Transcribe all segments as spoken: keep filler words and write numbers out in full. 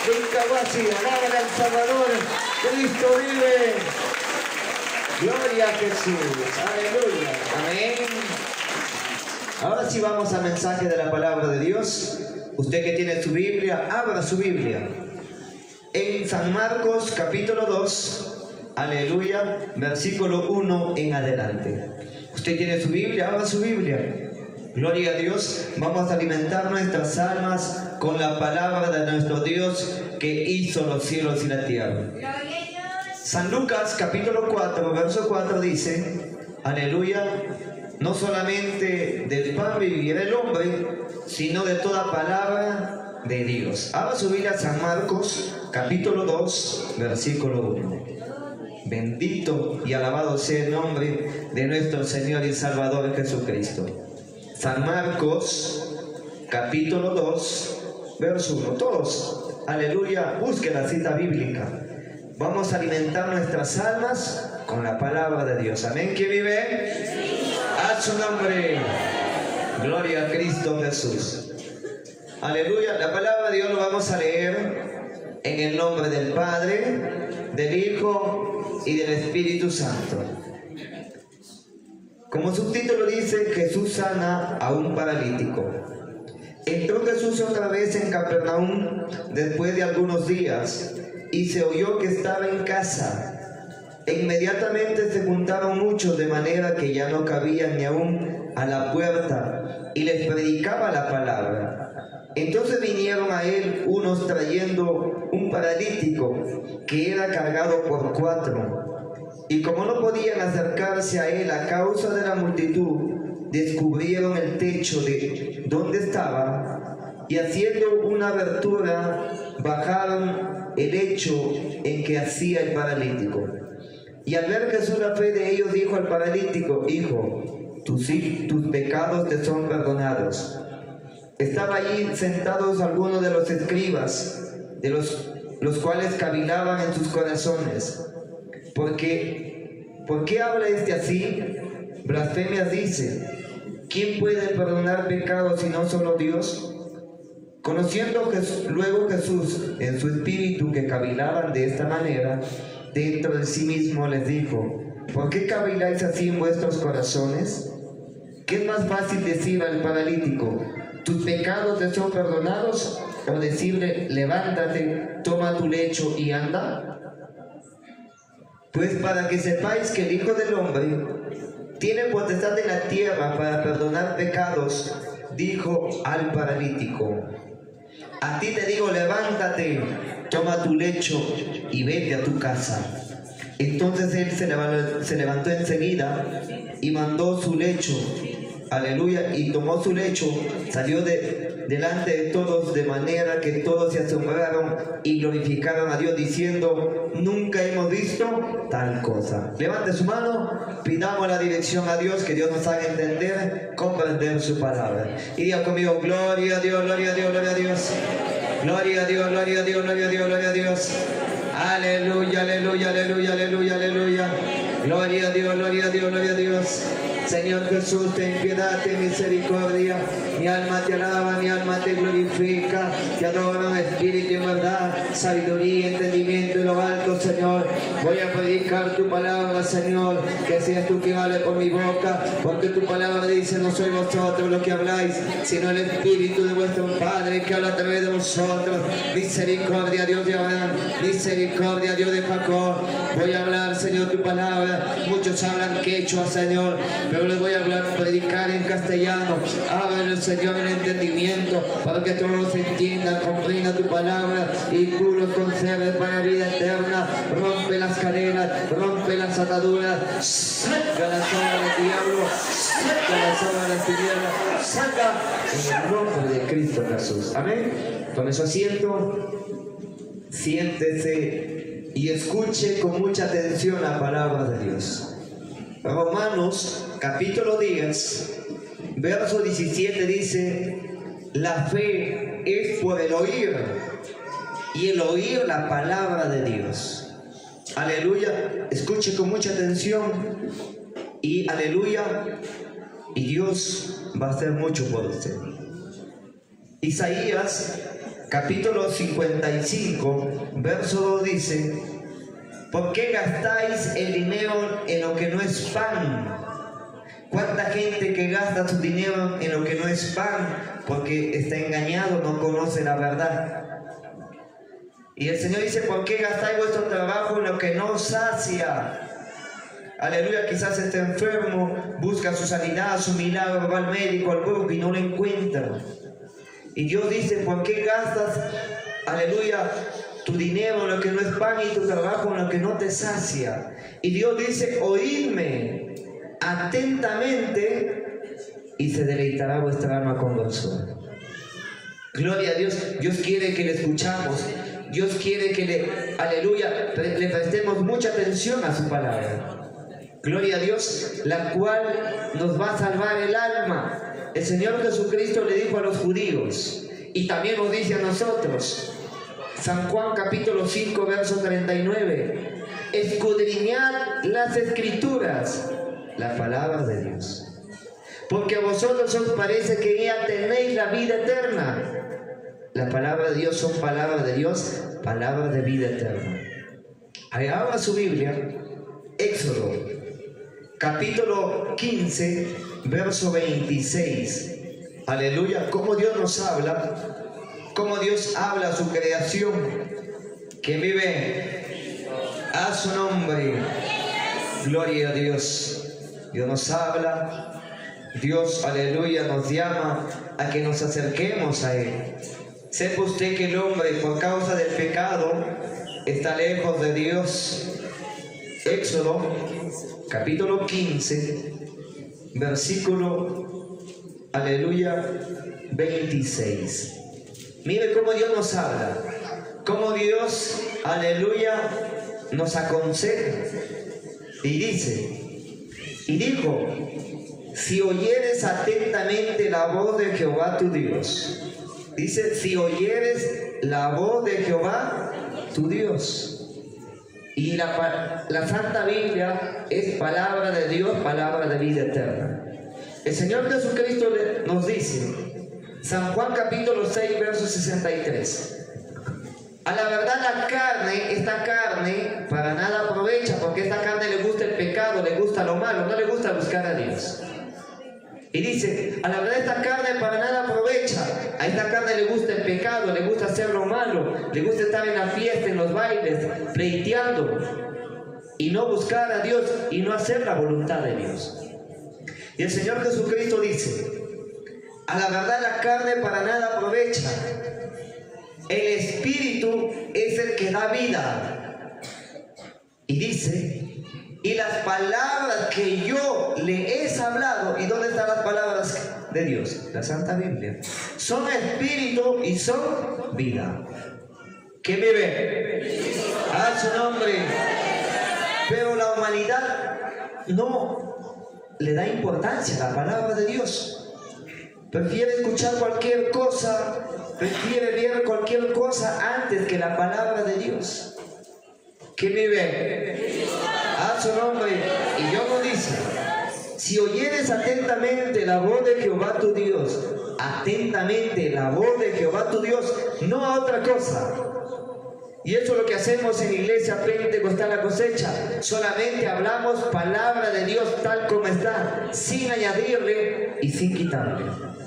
Incahuasi, alaba al Salvador. Cristo vive. Gloria a Jesús. Aleluya. Amén. Ahora sí vamos al mensaje de la palabra de Dios. Usted que tiene su Biblia, abra su Biblia. En San Marcos capítulo dos, aleluya, versículo uno en adelante. Usted tiene su Biblia, abra su Biblia. Gloria a Dios. Vamos a alimentar nuestras almas con la palabra de nuestro Dios que hizo los cielos y la tierra. San Lucas capítulo cuatro, verso cuatro dice, aleluya, no solamente del pan vivirá el hombre, sino de toda palabra de Dios. Abra su Biblia, San Marcos capítulo dos, versículo uno. Bendito y alabado sea el nombre de nuestro Señor y Salvador Jesucristo. San Marcos capítulo dos, verso uno. Todos, aleluya, busquen la cita bíblica. Vamos a alimentar nuestras almas con la palabra de Dios. Amén. ¿Quién vive? A su nombre. Gloria a Cristo Jesús. Aleluya. La palabra de Dios lo vamos a leer en el nombre del Padre, del Hijo y del Espíritu Santo. Como subtítulo dice, Jesús sana a un paralítico. Entró Jesús otra vez en Capernaum después de algunos días y se oyó que estaba en casa. E inmediatamente se juntaron muchos de manera que ya no cabían ni aún a la puerta y les predicaba la palabra. Entonces vinieron a él unos trayendo un paralítico que era cargado por cuatro. Y como no podían acercarse a él a causa de la multitud, descubrieron el techo de donde estaba y haciendo una abertura bajaron el lecho en que hacía el paralítico. Y al ver Jesús la fe de ellos, dijo al paralítico: Hijo, tus, tus pecados te son perdonados. Estaba allí sentados algunos de los escribas, de los, los cuales cavilaban en sus corazones. Porque, ¿por qué habla este así? Blasfemias dice. ¿Quién puede perdonar pecados si no solo Dios? Conociendo Jesús, luego Jesús en su espíritu que cavilaban de esta manera, dentro de sí mismo les dijo: ¿por qué caviláis así en vuestros corazones? ¿Qué es más fácil decir al paralítico: tus pecados te son perdonados? ¿O decirle: levántate, toma tu lecho y anda? Pues para que sepáis que el Hijo del Hombre tiene potestad en la tierra para perdonar pecados, dijo al paralítico: a ti te digo, levántate, toma tu lecho y vete a tu casa. Entonces él se levantó, se levantó enseguida y mandó su lecho, aleluya, y tomó su lecho, salió de, delante de todos, de manera que todos se asombraron y glorificaron a Dios, diciendo: nunca hemos visto tal cosa. Levante su mano, pidamos la dirección a Dios, que Dios nos haga entender, comprender su palabra. Y diga conmigo: gloria a Dios, gloria a Dios, gloria a Dios. Gloria a Dios, gloria a Dios, gloria a Dios, gloria a Dios. Aleluya, aleluya, aleluya, aleluya, aleluya. Gloria a Dios, gloria a Dios, gloria a Dios. Señor Jesús, ten piedad, ten misericordia. Mi alma te alaba, mi alma te glorifica. Te adoro en espíritu y en verdad, sabiduría, entendimiento y lo alto, Señor. Voy a predicar tu palabra, Señor. Que seas tú quien hable por mi boca, porque tu palabra dice: no sois vosotros los que habláis, sino el Espíritu de vuestro Padre que habla a través de vosotros. Misericordia, Dios de Abraham. Misericordia, Dios de Jacob. Voy a hablar, Señor, tu palabra. Muchos hablan quechua, Señor, pero les voy a hablar, predicar en castellano. Ábrele, Señor, el entendimiento para que todos entiendan, comprendan tu palabra y tú los conserves para vida eterna. Rompe las cadenas, rompe las ataduras, saca las obras del diablo, saca las obras de las tinieblas, saca en el nombre de Cristo Jesús. Amén. Tome su asiento, siéntese y escuche con mucha atención la palabra de Dios. Romanos capítulo diez, verso diecisiete dice: la fe es por el oír, y el oír la palabra de Dios. Aleluya. Escuche con mucha atención y aleluya, y Dios va a hacer mucho por usted. Isaías capítulo cincuenta y cinco, verso dos dice: ¿por qué gastáis el dinero en lo que no es pan? ¿Cuánta gente que gasta su dinero en lo que no es pan? Porque está engañado, no conoce la verdad. Y el Señor dice: ¿por qué gastáis vuestro trabajo en lo que no sacia? Aleluya, quizás está enfermo, busca su sanidad, su milagro, va al médico, al brujo y no lo encuentra. Y Dios dice: ¿por qué gastas, aleluya, tu dinero en lo que no es pan y tu trabajo en lo que no te sacia? Y Dios dice: oídme atentamente y se deleitará vuestra alma con dulzura. Gloria a Dios. Dios quiere que le escuchamos. Dios quiere que le, aleluya, le prestemos mucha atención a su palabra. Gloria a Dios, la cual nos va a salvar el alma. El Señor Jesucristo le dijo a los judíos, y también nos dice a nosotros, San Juan capítulo cinco, verso treinta y nueve: escudriñad las Escrituras, la palabra de Dios, porque a vosotros os parece que en ella tenéis la vida eterna. La palabra de Dios son palabras de Dios, palabras de vida eterna. Ahí abra su Biblia, Éxodo capítulo quince, verso veintiséis. Aleluya, cómo Dios nos habla, cómo Dios habla a su creación, que vive a su nombre. Gloria a Dios. Dios nos habla, Dios, aleluya, nos llama a que nos acerquemos a Él. Sepa usted que el hombre, por causa del pecado, está lejos de Dios. Éxodo capítulo quince, versículo, aleluya, veintiséis. Mire cómo Dios nos habla, cómo Dios, aleluya, nos aconseja. Y dice, y dijo: si oyeres atentamente la voz de Jehová tu Dios. Dice: si oyeres la voz de Jehová tu Dios. Y la, la Santa Biblia es palabra de Dios, palabra de vida eterna. El Señor Jesucristo nos dice, San Juan capítulo seis, verso sesenta y tres: a la verdad la carne, esta carne para nada aprovecha, porque esta carne le gusta el pecado, le gusta lo malo, no le gusta buscar a Dios. Y dice: a la verdad esta carne para nada aprovecha. A esta carne le gusta el pecado, le gusta hacer lo malo, le gusta estar en la fiesta, en los bailes, pleiteando, y no buscar a Dios y no hacer la voluntad de Dios. Y el Señor Jesucristo dice: a la verdad la carne para nada aprovecha. El Espíritu es el que da vida. Y dice: y las palabras que yo le he hablado, ¿y dónde están las palabras de Dios? La Santa Biblia. Son espíritu y son vida. ¿Qué vive? A su nombre. Pero la humanidad no le da importancia a la palabra de Dios. Prefiere escuchar cualquier cosa, prefiere ver cualquier cosa antes que la palabra de Dios. ¿Qué vive? A su nombre. Y Dios nos dice: si oyeres atentamente la voz de Jehová tu Dios, atentamente la voz de Jehová tu Dios, no a otra cosa. Y eso es lo que hacemos en Iglesia Pentecostal La Cosecha. Solamente hablamos palabra de Dios tal como está, sin añadirle y sin quitarle.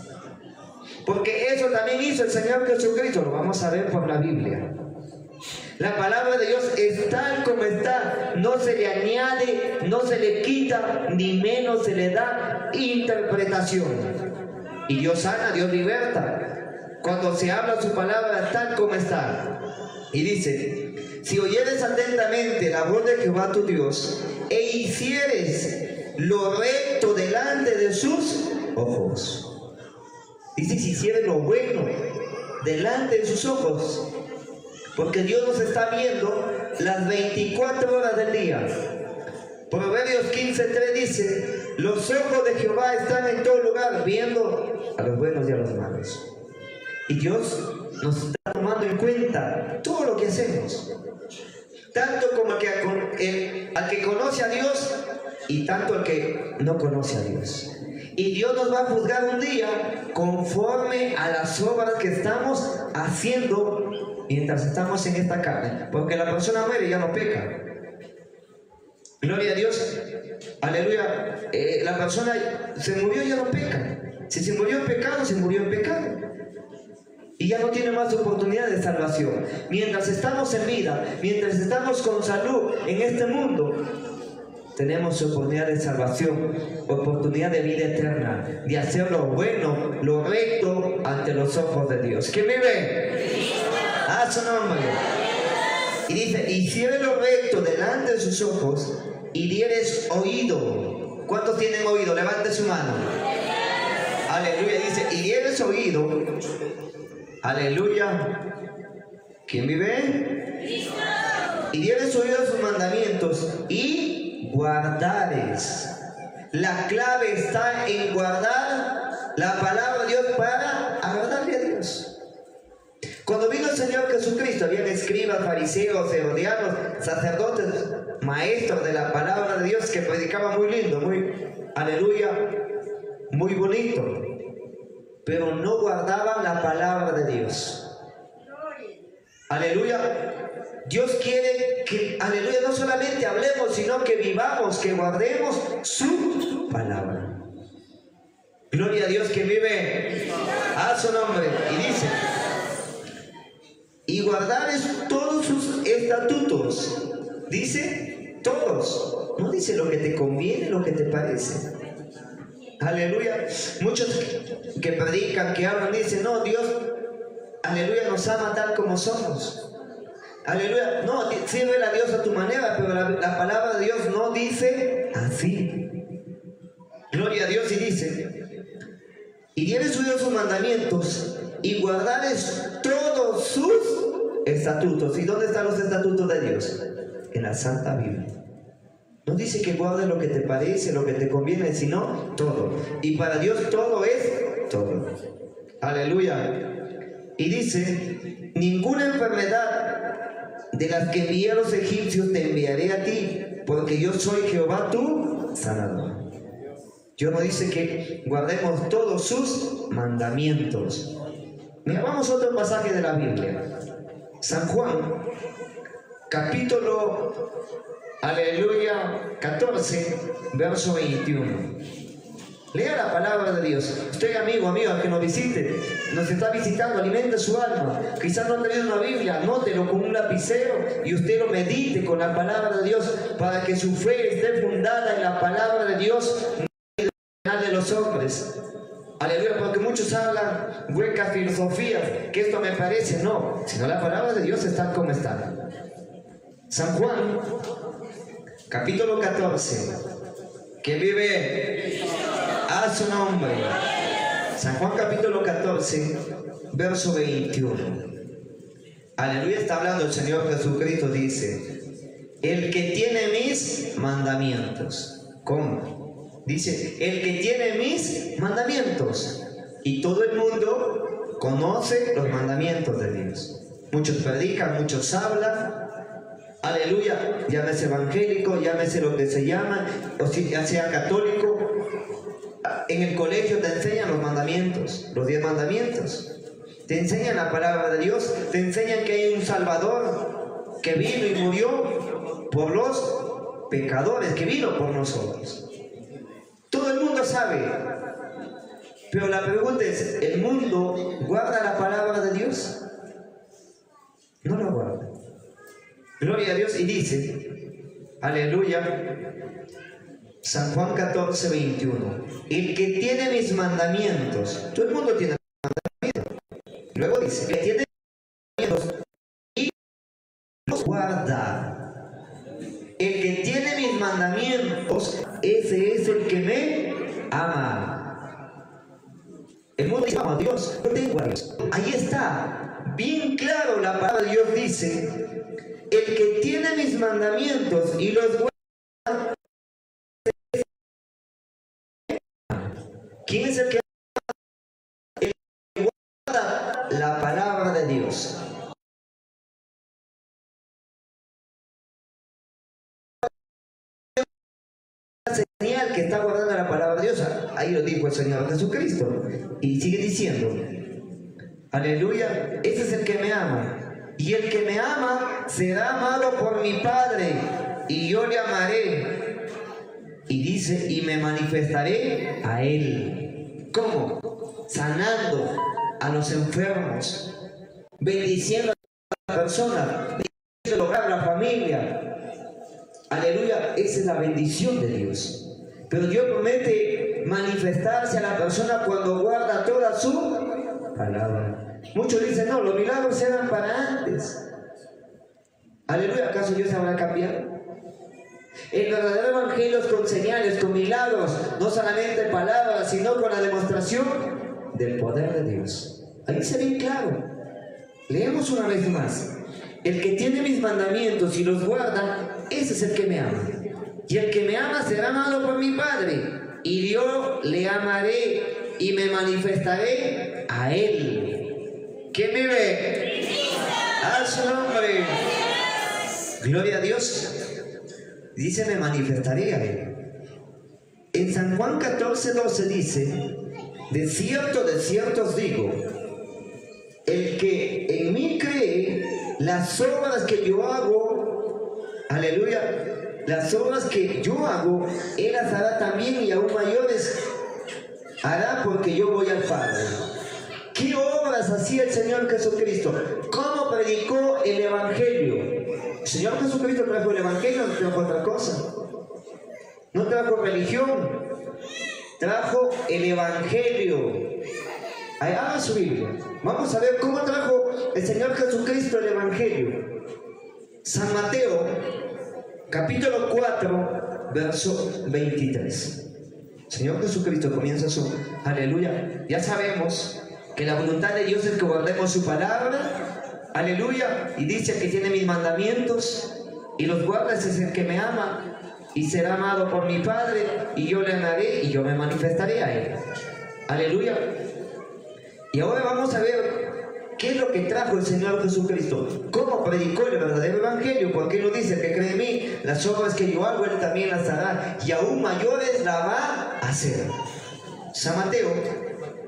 Porque eso también hizo el Señor Jesucristo. Lo vamos a ver por la Biblia. La palabra de Dios es tal como está, no se le añade, no se le quita, ni menos se le da interpretación. Y Dios sana, Dios liberta, cuando se habla su palabra tal como está. Y dice: si oyeres atentamente la voz de Jehová tu Dios, e hicieres lo recto delante de sus ojos. Dice: si hicieres lo bueno delante de sus ojos. Porque Dios nos está viendo las veinticuatro horas del día. Proverbios quince, tres dice: los ojos de Jehová están en todo lugar, viendo a los buenos y a los malos. Y Dios nos está tomando en cuenta todo lo que hacemos. Tanto como al que, el, al que conoce a Dios, y tanto al que no conoce a Dios. Y Dios nos va a juzgar un día conforme a las obras que estamos haciendo mientras estamos en esta carne. Porque la persona muere y ya no peca. Gloria a Dios. Aleluya. Eh, la persona se murió y ya no peca. Si se murió en pecado, se murió en pecado. Y ya no tiene más oportunidad de salvación. Mientras estamos en vida, mientras estamos con salud en este mundo, tenemos oportunidad de salvación, oportunidad de vida eterna, de hacer lo bueno, lo recto ante los ojos de Dios. ¿Quién vive? A su nombre. Y dice, y si eres lo recto delante de sus ojos y dieres oído. ¿Cuántos tienen oído? Levante su mano. Aleluya. Dice, y dieres oído. Aleluya. ¿Quién vive? Y dieres oído a sus mandamientos y guardares. La clave está en guardar la palabra de Dios para agradarle a Dios. Cuando vino el Señor Jesucristo, habían escribas, fariseos, herodianos, sacerdotes, maestros de la palabra de Dios que predicaban muy lindo, muy, aleluya, muy bonito, pero no guardaban la palabra de Dios. Aleluya. Dios quiere que, aleluya, no solamente hablemos, sino que vivamos, que guardemos su palabra. Gloria a Dios que vive a su nombre. Y dice, y guardar es todos sus estatutos. Dice, todos. No dice lo que te conviene, lo que te parece. Aleluya. Muchos que predican, que hablan, dicen, no, Dios, aleluya, nos ama tal como somos. Aleluya. No, sirve a Dios a tu manera, pero la, la palabra de Dios no dice así. Gloria a Dios. Y dice, y dieres oído sus mandamientos y guardares todos sus estatutos. ¿Y dónde están los estatutos de Dios? En la Santa Biblia. No dice que guardes lo que te parece, lo que te conviene, sino todo. Y para Dios todo es todo. Aleluya. Y dice, ninguna enfermedad de las que envié a los egipcios te enviaré a ti, porque yo soy Jehová tu sanador. Dios nos dice que guardemos todos sus mandamientos. Mira, vamos a otro pasaje de la Biblia. San Juan, capítulo, aleluya, catorce, verso veintiuno. Lea la palabra de Dios. Usted, amigo, amiga, que nos visite, nos está visitando, alimente su alma. Quizás no ha traído una Biblia, anótelo con un lapicero y usted lo medite con la palabra de Dios para que su fe esté fundada en la palabra de Dios, no en de los hombres. Aleluya, porque muchos hablan huecas filosofías, que esto me parece, no, sino la palabra de Dios está como está. San Juan, capítulo catorce, que vive a su nombre. San Juan capítulo catorce, verso veintiuno. Aleluya, está hablando el Señor Jesucristo, dice, el que tiene mis mandamientos. ¿Cómo? Dice, el que tiene mis mandamientos. Y todo el mundo conoce los mandamientos de Dios. Muchos predican, muchos hablan. Aleluya, llámese evangélico, llámese lo que se llama, o si ya sea católico. En el colegio te enseñan los mandamientos, los diez mandamientos. Te enseñan la palabra de Dios, te enseñan que hay un Salvador que vino y murió por los pecadores, que vino por nosotros. Todo el mundo sabe, pero la pregunta es, ¿el mundo guarda la palabra de Dios? No la guarda. Gloria a Dios. Y dice, aleluya, San Juan catorce, veintiuno, el que tiene mis mandamientos, todo el mundo tiene mandamientos. Luego dice, el que tiene mis mandamientos y los guarda. El que tiene mis mandamientos, ese es el que me ama. El mundo dice, ama a Dios, yo tengo a Dios. Ahí está, bien claro, la palabra de Dios dice, el que tiene mis mandamientos y los guarda. ¿Quién es el que el que guarda la palabra de Dios? señal que está guardando la palabra de Dios. Ahí lo dijo el Señor Jesucristo. Y sigue diciendo, aleluya, ese es el que me ama. Y el que me ama será amado por mi Padre, y yo le amaré. Y dice, y me manifestaré a él. ¿Cómo? Sanando a los enfermos, bendiciendo a las personas, bendiciendo a la familia. Aleluya, esa es la bendición de Dios. Pero Dios promete manifestarse a la persona cuando guarda toda su palabra. Muchos dicen, no, los milagros eran para antes. Aleluya, ¿acaso Dios habrá cambiado? El verdadero evangelio es con señales, con milagros, no solamente palabras, sino con la demostración del poder de Dios. Ahí se ve claro. Leemos una vez más. El que tiene mis mandamientos y los guarda, ese es el que me ama. Y el que me ama será amado por mi Padre, y yo le amaré y me manifestaré a él. ¿Quién vive? A su nombre. Gloria a Dios. Dice, me manifestaré a él. En San Juan catorce, doce dice, de cierto, de cierto os digo, el que en mí cree, las obras que yo hago, aleluya, las obras que yo hago, él las hará también, y aún mayores hará, porque yo voy al Padre. ¿Qué obras hacía el Señor Jesucristo? ¿Cómo predicó el Evangelio? El Señor Jesucristo trajo el Evangelio, no trajo otra cosa. No trajo religión, trajo el Evangelio. Ahí haga su Biblia. Vamos a ver cómo trajo el Señor Jesucristo el Evangelio. San Mateo, capítulo cuatro, verso veintitrés. El Señor Jesucristo comienza su aleluya. Ya sabemos que la voluntad de Dios es que guardemos su palabra, aleluya, y dice que tiene mis mandamientos y los guarda, ese es el que me ama y será amado por mi Padre, y yo le amaré y yo me manifestaré a él, aleluya. Y ahora vamos a ver qué es lo que trajo el Señor Jesucristo, cómo predicó el verdadero evangelio, porque él lo dice, que cree en mí, las obras que yo hago él también las hará, y aún mayores la va a hacer. San Mateo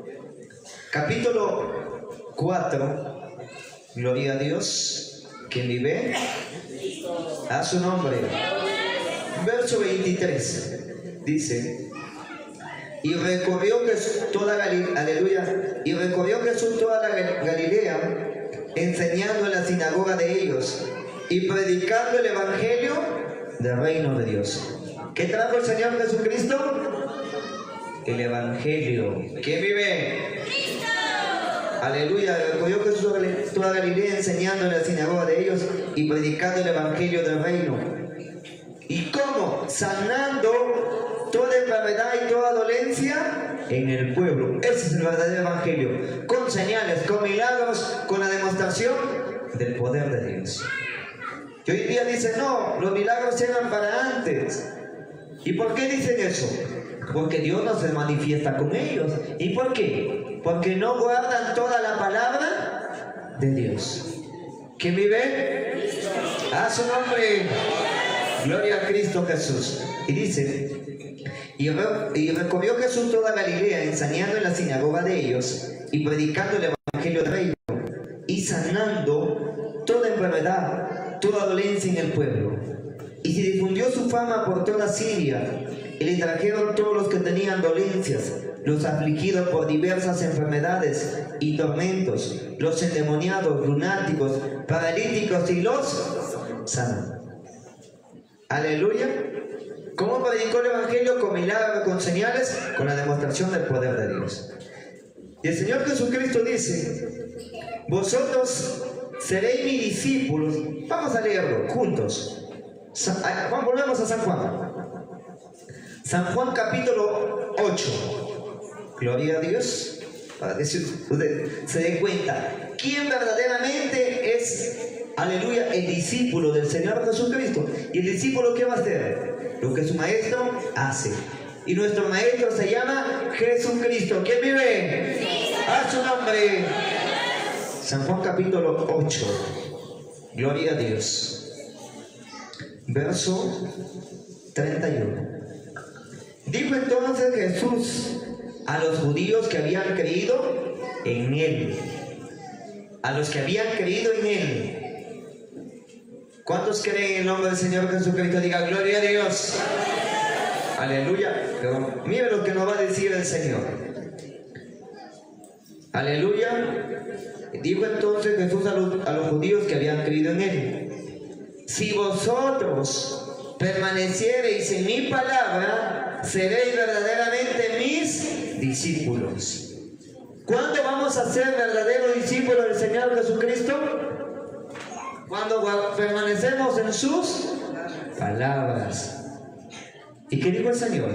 capítulo cuatro, gloria a Dios. ¿Quién vive? A su nombre. Verso veintitrés dice, y recorrió Jesús toda Galilea, aleluya, y recorrió Jesús toda la Galilea, enseñando en la sinagoga de ellos y predicando el evangelio del reino de Dios. ¿Qué trajo el Señor Jesucristo? El evangelio. ¿Quién vive? Aleluya, recorrió Jesús toda Galilea, enseñando en la sinagoga de ellos y predicando el evangelio del reino. ¿Y cómo? Sanando toda enfermedad y toda dolencia en el pueblo. Ese es el verdadero evangelio, con señales, con milagros, con la demostración del poder de Dios. Y hoy día dicen, no, los milagros eran para antes. ¿Y por qué dicen eso? Porque Dios no se manifiesta con ellos. ¿Y por qué? Porque no guardan toda la palabra de Dios. ¿Quién vive? A su nombre. Gloria a Cristo Jesús. Y dice, y, re, y recorrió Jesús toda Galilea, enseñando en la sinagoga de ellos y predicando el evangelio del reino y sanando toda enfermedad, toda dolencia en el pueblo. Y se difundió su fama por toda Siria, y le trajeron todos los que tenían dolencias, los afligidos por diversas enfermedades y tormentos, los endemoniados, lunáticos, paralíticos, y los sanó. Aleluya. ¿Cómo predicó el evangelio? Con milagros, con señales, con la demostración del poder de Dios. Y el Señor Jesucristo dice, vosotros seréis mis discípulos. Vamos a leerlo juntos. Volvemos a San Juan. San Juan capítulo ocho. Gloria a Dios. Para que usted se dé cuenta quién verdaderamente es, aleluya, el discípulo del Señor Jesucristo. ¿Y el discípulo qué va a hacer? Lo que su maestro hace. Y nuestro maestro se llama Jesucristo. ¿Quién vive? A su nombre. San Juan capítulo ocho. Gloria a Dios. Verso treinta y uno. Dijo entonces Jesús a los judíos que habían creído en él. A los que habían creído en él. ¿Cuántos creen en el nombre del Señor Jesucristo? Diga gloria a Dios. Aleluya. Pero mire lo que nos va a decir el Señor. Aleluya. Dijo entonces Jesús a los, a los judíos que habían creído en él: si vosotros permaneciereis en mi palabra, seréis verdaderamente mis discípulos. ¿Cuándo vamos a ser verdaderos discípulos del Señor Jesucristo? Cuando permanecemos en sus palabras. ¿Y qué dijo el Señor?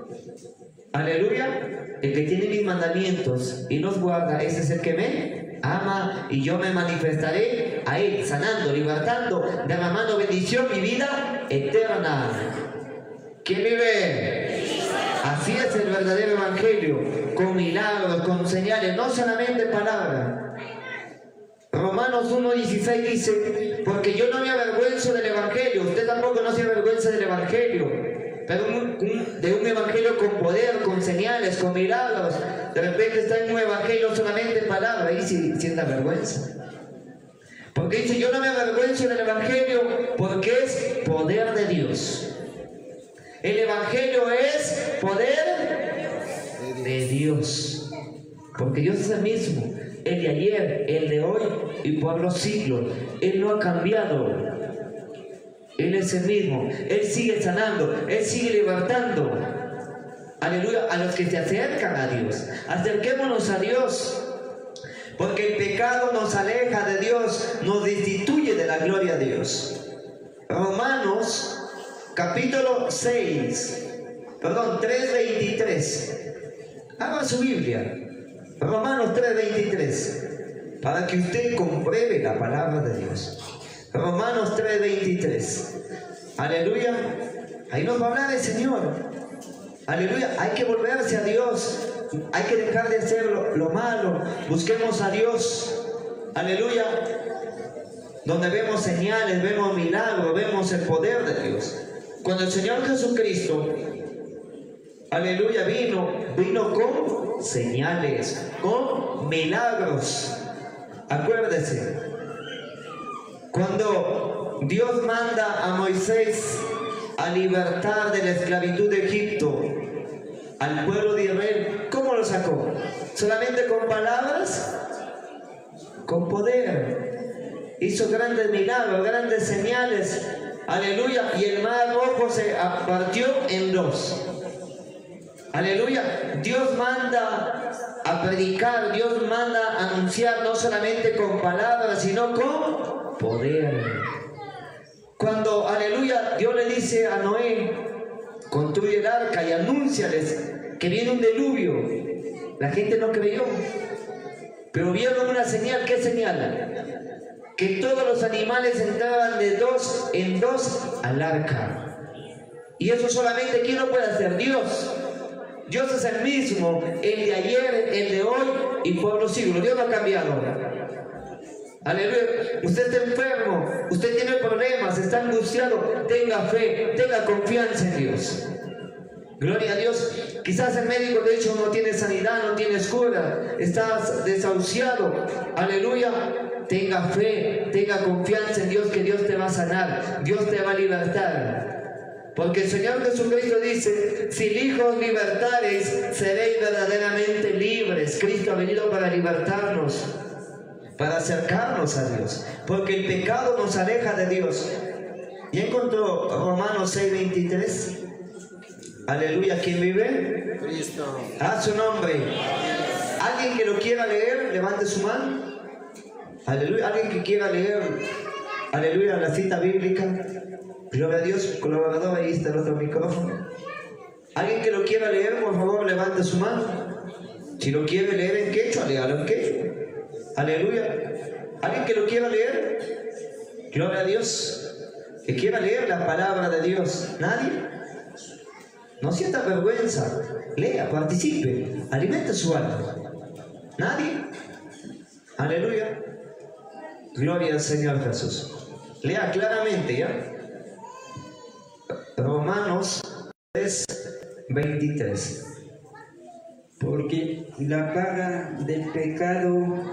Aleluya. El que tiene mis mandamientos y los guarda, ese es el que me ama, y yo me manifestaré a él, sanando, libertando, derramando bendición y vida eterna. ¿Quién vive? Así es el verdadero evangelio, con milagros, con señales, no solamente palabras. Romanos uno dieciséis dice: porque yo no me avergüenzo del evangelio. Usted tampoco no se avergüenza del evangelio, pero un, un, de un evangelio con poder, con señales, con milagros. De repente está en un evangelio solamente en palabras y si sienta vergüenza. Porque dice: yo no me avergüenzo del evangelio, porque es poder de Dios. El evangelio es poder de Dios, porque Dios es el mismo, el de ayer, el de hoy y por los siglos. Él no ha cambiado. Él es el mismo. Él sigue sanando, Él sigue libertando. Aleluya. A los que se acercan a Dios, acerquémonos a Dios, porque el pecado nos aleja de Dios, nos destituye de la gloria de Dios. Romanos capítulo seis, perdón, tres veintitrés. Abra su Biblia, Romanos tres veintitrés, para que usted compruebe la palabra de Dios. Romanos tres veintitrés. Aleluya. Ahí nos va a hablar el Señor. Aleluya. Hay que volverse a Dios. Hay que dejar de hacer lo, lo malo. Busquemos a Dios. Aleluya. Donde vemos señales, vemos milagros, vemos el poder de Dios. Cuando el Señor Jesucristo, aleluya, vino, vino con señales, con milagros. Acuérdese, cuando Dios manda a Moisés a libertar de la esclavitud de Egipto al pueblo de Israel, ¿cómo lo sacó? ¿Solamente con palabras? Con poder. Hizo grandes milagros, grandes señales. Aleluya. Y el mar rojo se partió en dos. Aleluya. Dios manda a predicar, Dios manda a anunciar, no solamente con palabras, sino con poder. Cuando, aleluya, Dios le dice a Noé: construye el arca y anúnciales que viene un diluvio. La gente no creyó, pero vieron una señal. ¿Qué señal? Que todos los animales entraban de dos en dos al arca. Y eso solamente, ¿quién lo puede hacer? Dios. Dios es el mismo, el de ayer, el de hoy y por los siglos. Dios no ha cambiado. Aleluya. Usted está enfermo, usted tiene problemas, está angustiado. Tenga fe, tenga confianza en Dios. Gloria a Dios. Quizás el médico te ha dicho: no tienes sanidad, no tienes cura, estás desahuciado. Aleluya. Tenga fe, tenga confianza en Dios, que Dios te va a sanar, Dios te va a libertar. Porque el Señor Jesucristo dice: si el Hijo os libertareis, seréis verdaderamente libres. Cristo ha venido para libertarnos, para acercarnos a Dios, porque el pecado nos aleja de Dios. ¿Y encontró Romanos seis veintitrés? Aleluya. ¿Quién vive? Cristo. A su nombre. ¿Alguien que lo quiera leer? Levante su mano. Aleluya. ¿Alguien que quiera leer? Aleluya, la cita bíblica. Gloria a Dios. Colaborador, ahí está el otro micrófono. ¿Alguien que lo quiera leer? Por favor, levante su mano. Si lo quiere leer en quechua, léalo en quechua. Aleluya. ¿Alguien que lo quiera leer? Gloria a Dios. Que quiera leer la palabra de Dios. ¿Nadie? No sienta vergüenza. Lea, participe, alimente su alma. ¿Nadie? Aleluya. Gloria al Señor Jesús. Lea claramente, ¿ya? Romanos tres veintitrés. Porque la paga del pecado,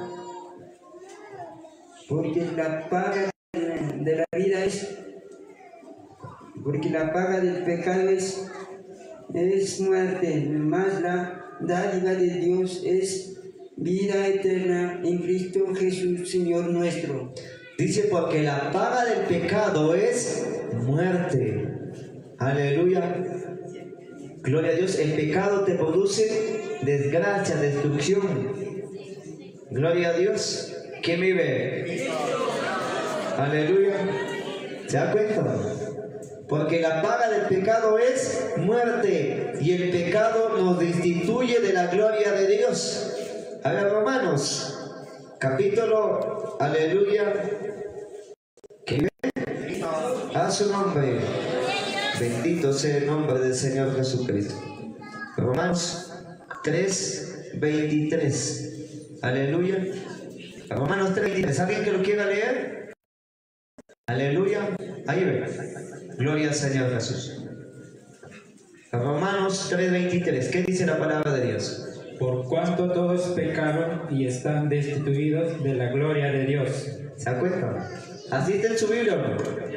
porque la paga de la vida es, porque la paga del pecado es, es muerte, más la dádiva de Dios es vida eterna en Cristo Jesús, Señor nuestro. Dice, porque la paga del pecado es muerte. Aleluya. Gloria a Dios. El pecado te produce desgracia, destrucción. Gloria a Dios. ¿Quién vive? Aleluya. ¿Se da cuenta? Porque la paga del pecado es muerte y el pecado nos destituye de la gloria de Dios. A ver, Romanos, capítulo, aleluya, ¿qué? A su nombre, bendito sea el nombre del Señor Jesucristo. Romanos tres, veintitrés, aleluya. Romanos tres, veintitrés, ¿alguien que lo quiera leer? Aleluya, ahí ve. Gloria al Señor Jesús. Romanos tres, veintitrés, ¿qué dice la palabra de Dios? Por cuanto todos pecaron y están destituidos de la gloria de Dios. ¿Se da cuenta? Así está en su Biblia, ¿no?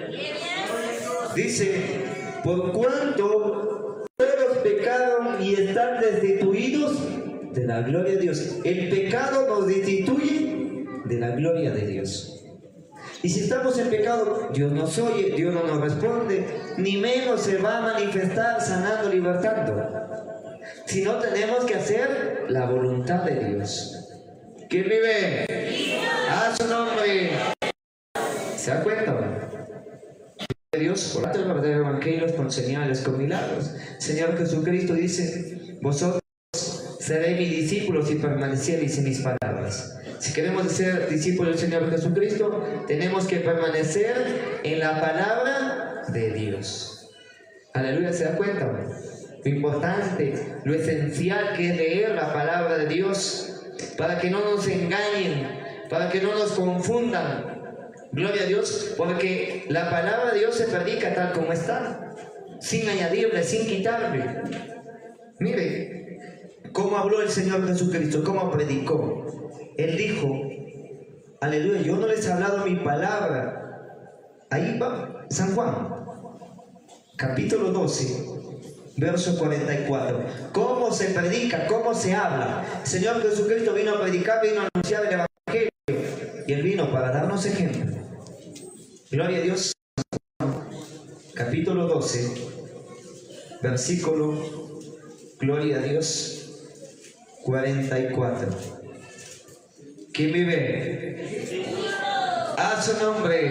Dice, por cuanto todos pecaron y están destituidos de la gloria de Dios. El pecado nos destituye de la gloria de Dios. Y si estamos en pecado, Dios nos oye, Dios no nos responde, ni menos se va a manifestar sanando, libertando. Si no, tenemos que hacer la voluntad de Dios. ¿Quién vive? A su nombre. ¿Se da cuenta? Dios, por el verdadero evangelio, con señales, con milagros. Señor Jesucristo dice, vosotros seréis mis discípulos y permaneceréis en mis palabras. Si queremos ser discípulos del Señor Jesucristo, tenemos que permanecer en la palabra de Dios. Aleluya, ¿se da cuenta? Lo importante, lo esencial que es leer la palabra de Dios, para que no nos engañen, para que no nos confundan. Gloria a Dios, porque la palabra de Dios se predica tal como está, sin añadirle, sin quitarle. Mire cómo habló el Señor Jesucristo, cómo predicó. Él dijo, aleluya, yo no les he hablado mi palabra. Ahí va San Juan, capítulo doce, verso cuarenta y cuatro. ¿Cómo se predica? ¿Cómo se habla? El Señor Jesucristo vino a predicar, vino a anunciar el evangelio. Y Él vino para darnos ejemplo. Gloria a Dios. Capítulo doce, versículo, gloria a Dios, cuarenta y cuatro. ¿Quién vive? A su nombre.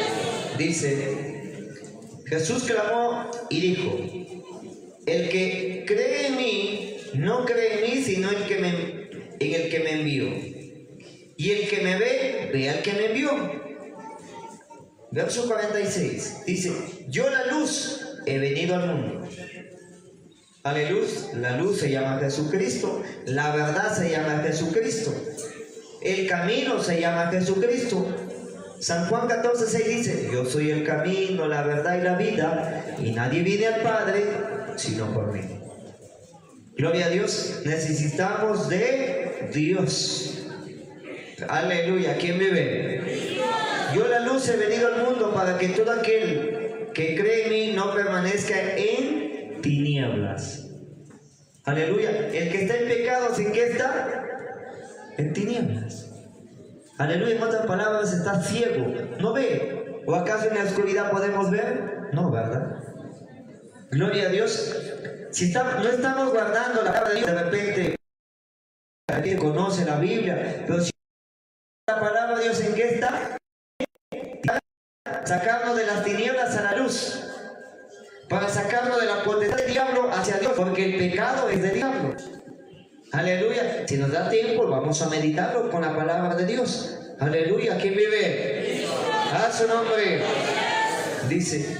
Dice, Jesús clamó y dijo, el que cree en mí, no cree en mí, sino el que me, en el que me envió. Y el que me ve, ve al que me envió. Verso cuarenta y seis, dice, yo la luz he venido al mundo. Aleluya, la luz se llama Jesucristo, la verdad se llama Jesucristo, el camino se llama Jesucristo. San Juan catorce, seis dice, yo soy el camino, la verdad y la vida, y nadie viene al Padre sino por mí. Gloria a Dios, necesitamos de Dios. Aleluya, ¿quién vive? Yo la luz he venido al mundo para que todo aquel que cree en mí no permanezca en tinieblas. Aleluya, el que está en pecados, ¿en qué está? En tinieblas. Aleluya, en otras palabras, está ciego, no ve. ¿O acaso en la oscuridad podemos ver? No, ¿verdad? Gloria a Dios. Si está, no estamos guardando la palabra de Dios, de repente alguien conoce la Biblia, pero si la palabra de Dios, ¿en qué está? Sacarnos de las tinieblas a la luz, para sacarnos de la potestad del diablo hacia Dios, porque el pecado es del diablo. Aleluya. Si nos da tiempo, vamos a meditarlo con la palabra de Dios. Aleluya. ¿Quién vive? A su nombre. Dice,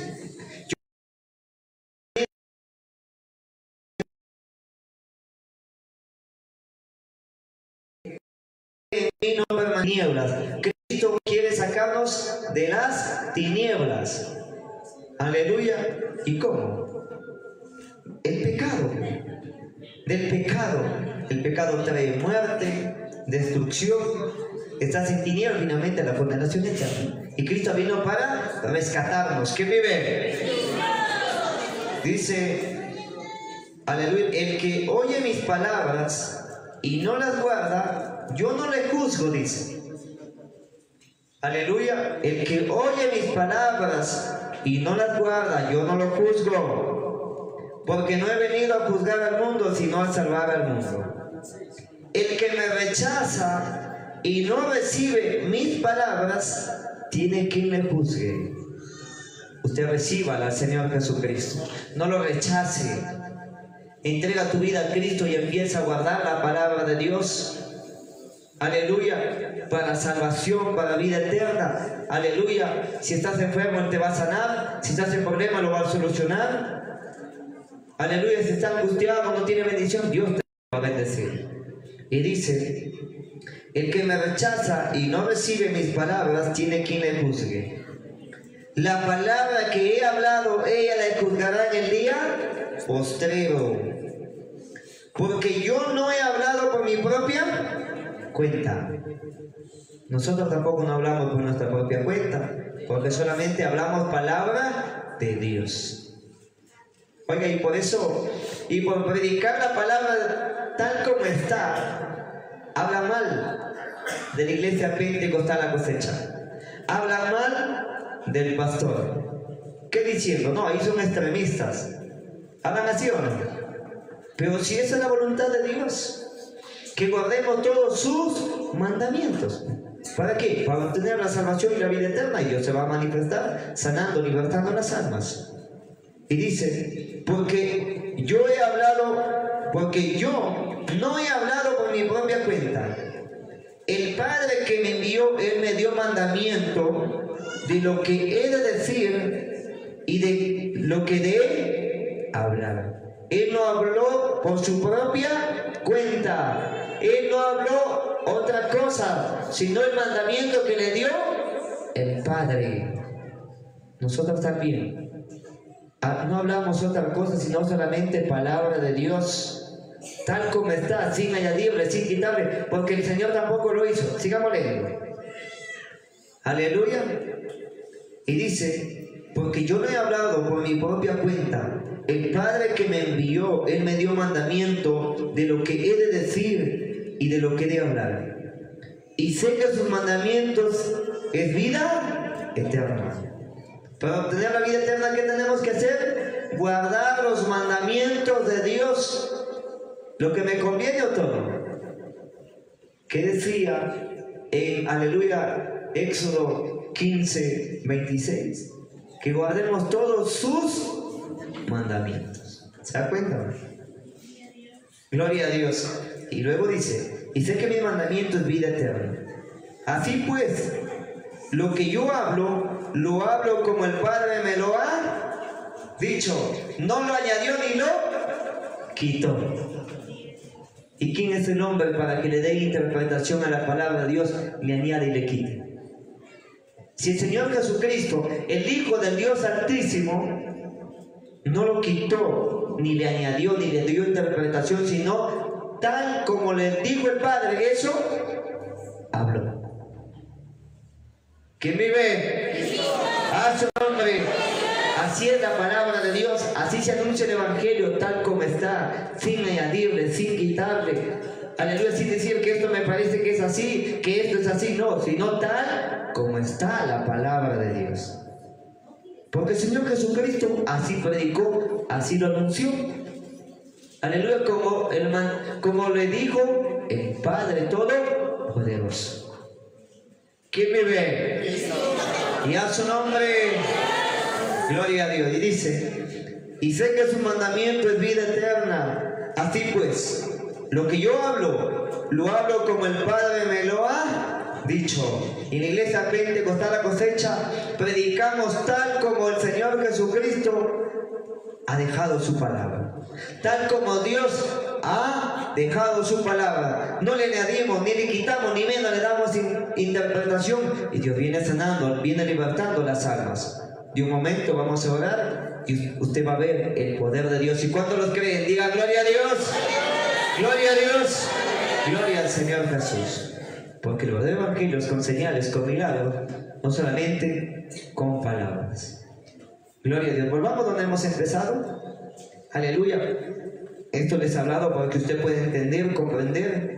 y no permanezcan tinieblas. Cristo quiere sacarnos de las tinieblas. Aleluya. ¿Y cómo? el pecado. Del pecado. El pecado trae muerte, destrucción. Estás en tinieblas, finalmente la condenación eterna. Y Cristo vino para rescatarnos. ¿Quién vive? Dice, aleluya, el que oye mis palabras y no las guarda, yo no le juzgo, dice. Aleluya, el que oye mis palabras y no las guarda, yo no lo juzgo, porque no he venido a juzgar al mundo, sino a salvar al mundo. El que me rechaza y no recibe mis palabras, tiene quien le juzgue. Usted reciba al Señor Jesucristo, no lo rechace. Entrega tu vida a Cristo y empieza a guardar la palabra de Dios. Aleluya, para salvación, para vida eterna. Aleluya, si estás enfermo Él te va a sanar, si estás en problema lo va a solucionar. Aleluya, si estás angustiado, no tiene bendición, Dios te va a bendecir. Y dice, el que me rechaza y no recibe mis palabras, tiene quien le juzgue. La palabra que he hablado, ella la juzgará en el día postrero. Porque yo no he hablado por mi propia cuenta. Nosotros tampoco no hablamos por nuestra propia cuenta, porque solamente hablamos palabra de Dios. Oiga, y por eso, y por predicar la palabra tal como está, habla mal de la iglesia pentecostal La Cosecha. Habla mal del pastor. ¿Qué diciendo? No, ahí son extremistas. ¿Hablan así o no? Pero si esa es la voluntad de Dios, que guardemos todos sus mandamientos. ¿Para qué? Para obtener la salvación y la vida eterna, y Dios se va a manifestar sanando, libertando las almas. Y dice, porque yo he hablado, porque yo no he hablado por mi propia cuenta. El Padre que me envió, Él me dio mandamiento de lo que he de decir y de lo que de Él hablar. Él no habló por su propia cuenta. Él no habló otra cosa, sino el mandamiento que le dio el Padre. Nosotros también no hablamos otra cosa, sino solamente palabra de Dios, tal como está, sin añadirle, sin quitarle, porque el Señor tampoco lo hizo. Sigamos leyendo. Aleluya. Y dice, porque yo no he hablado por mi propia cuenta. El Padre que me envió, Él me dio mandamiento de lo que he de decir y de lo que he de hablar. Y sé que sus mandamientos es vida eterna. Para obtener la vida eterna, ¿qué tenemos que hacer? Guardar los mandamientos de Dios. Lo que me conviene o todo. ¿Qué decía en, aleluya, Éxodo quince, veintiséis? Que guardemos todos sus mandamientos. ¿Se da cuenta? Gloria a Dios. Y luego dice, y sé que mi mandamiento es vida eterna. Así pues, lo que yo hablo, lo hablo como el Padre me lo ha dicho. No lo añadió ni lo quitó. ¿Y quién es el hombre para que le dé interpretación a la palabra de Dios, le añade y le quite? Si el Señor Jesucristo, el Hijo del Dios Altísimo, no lo quitó, ni le añadió, ni le dio interpretación, sino tal como le dijo el Padre, eso habló. ¿Quién vive? A su nombre. Así es la palabra de Dios, así se anuncia el Evangelio, tal como está, sin añadirle, sin quitarle. Aleluya, sin decir que esto me parece que es así, que esto es así, no, sino tal como está la palabra de Dios. Porque el Señor Jesucristo así predicó, así lo anunció. Aleluya, como, el man, como le dijo el Padre Todopoderoso. ¿Quién me ve? Y a su nombre, gloria a Dios. Y dice, y sé que su mandamiento es vida eterna. Así pues, lo que yo hablo, lo hablo como el Padre me lo ha dicho. Y en la iglesia pentecostal La Cosecha predicamos tal como el Señor Jesucristo ha dejado su palabra, tal como Dios ha dejado su palabra. No le añadimos, ni le quitamos, ni menos le damos in interpretación, y Dios viene sanando, viene libertando las almas. De un momento vamos a orar y usted va a ver el poder de Dios. ¿Y cuántos los creen? Digan gloria a Dios, gloria a Dios, gloria al Señor Jesús. Porque el verdadero evangelio es con señales, con milagros, no solamente con palabras. Gloria a Dios. Volvamos donde hemos empezado. Aleluya. Esto les he hablado para que usted pueda entender, comprender.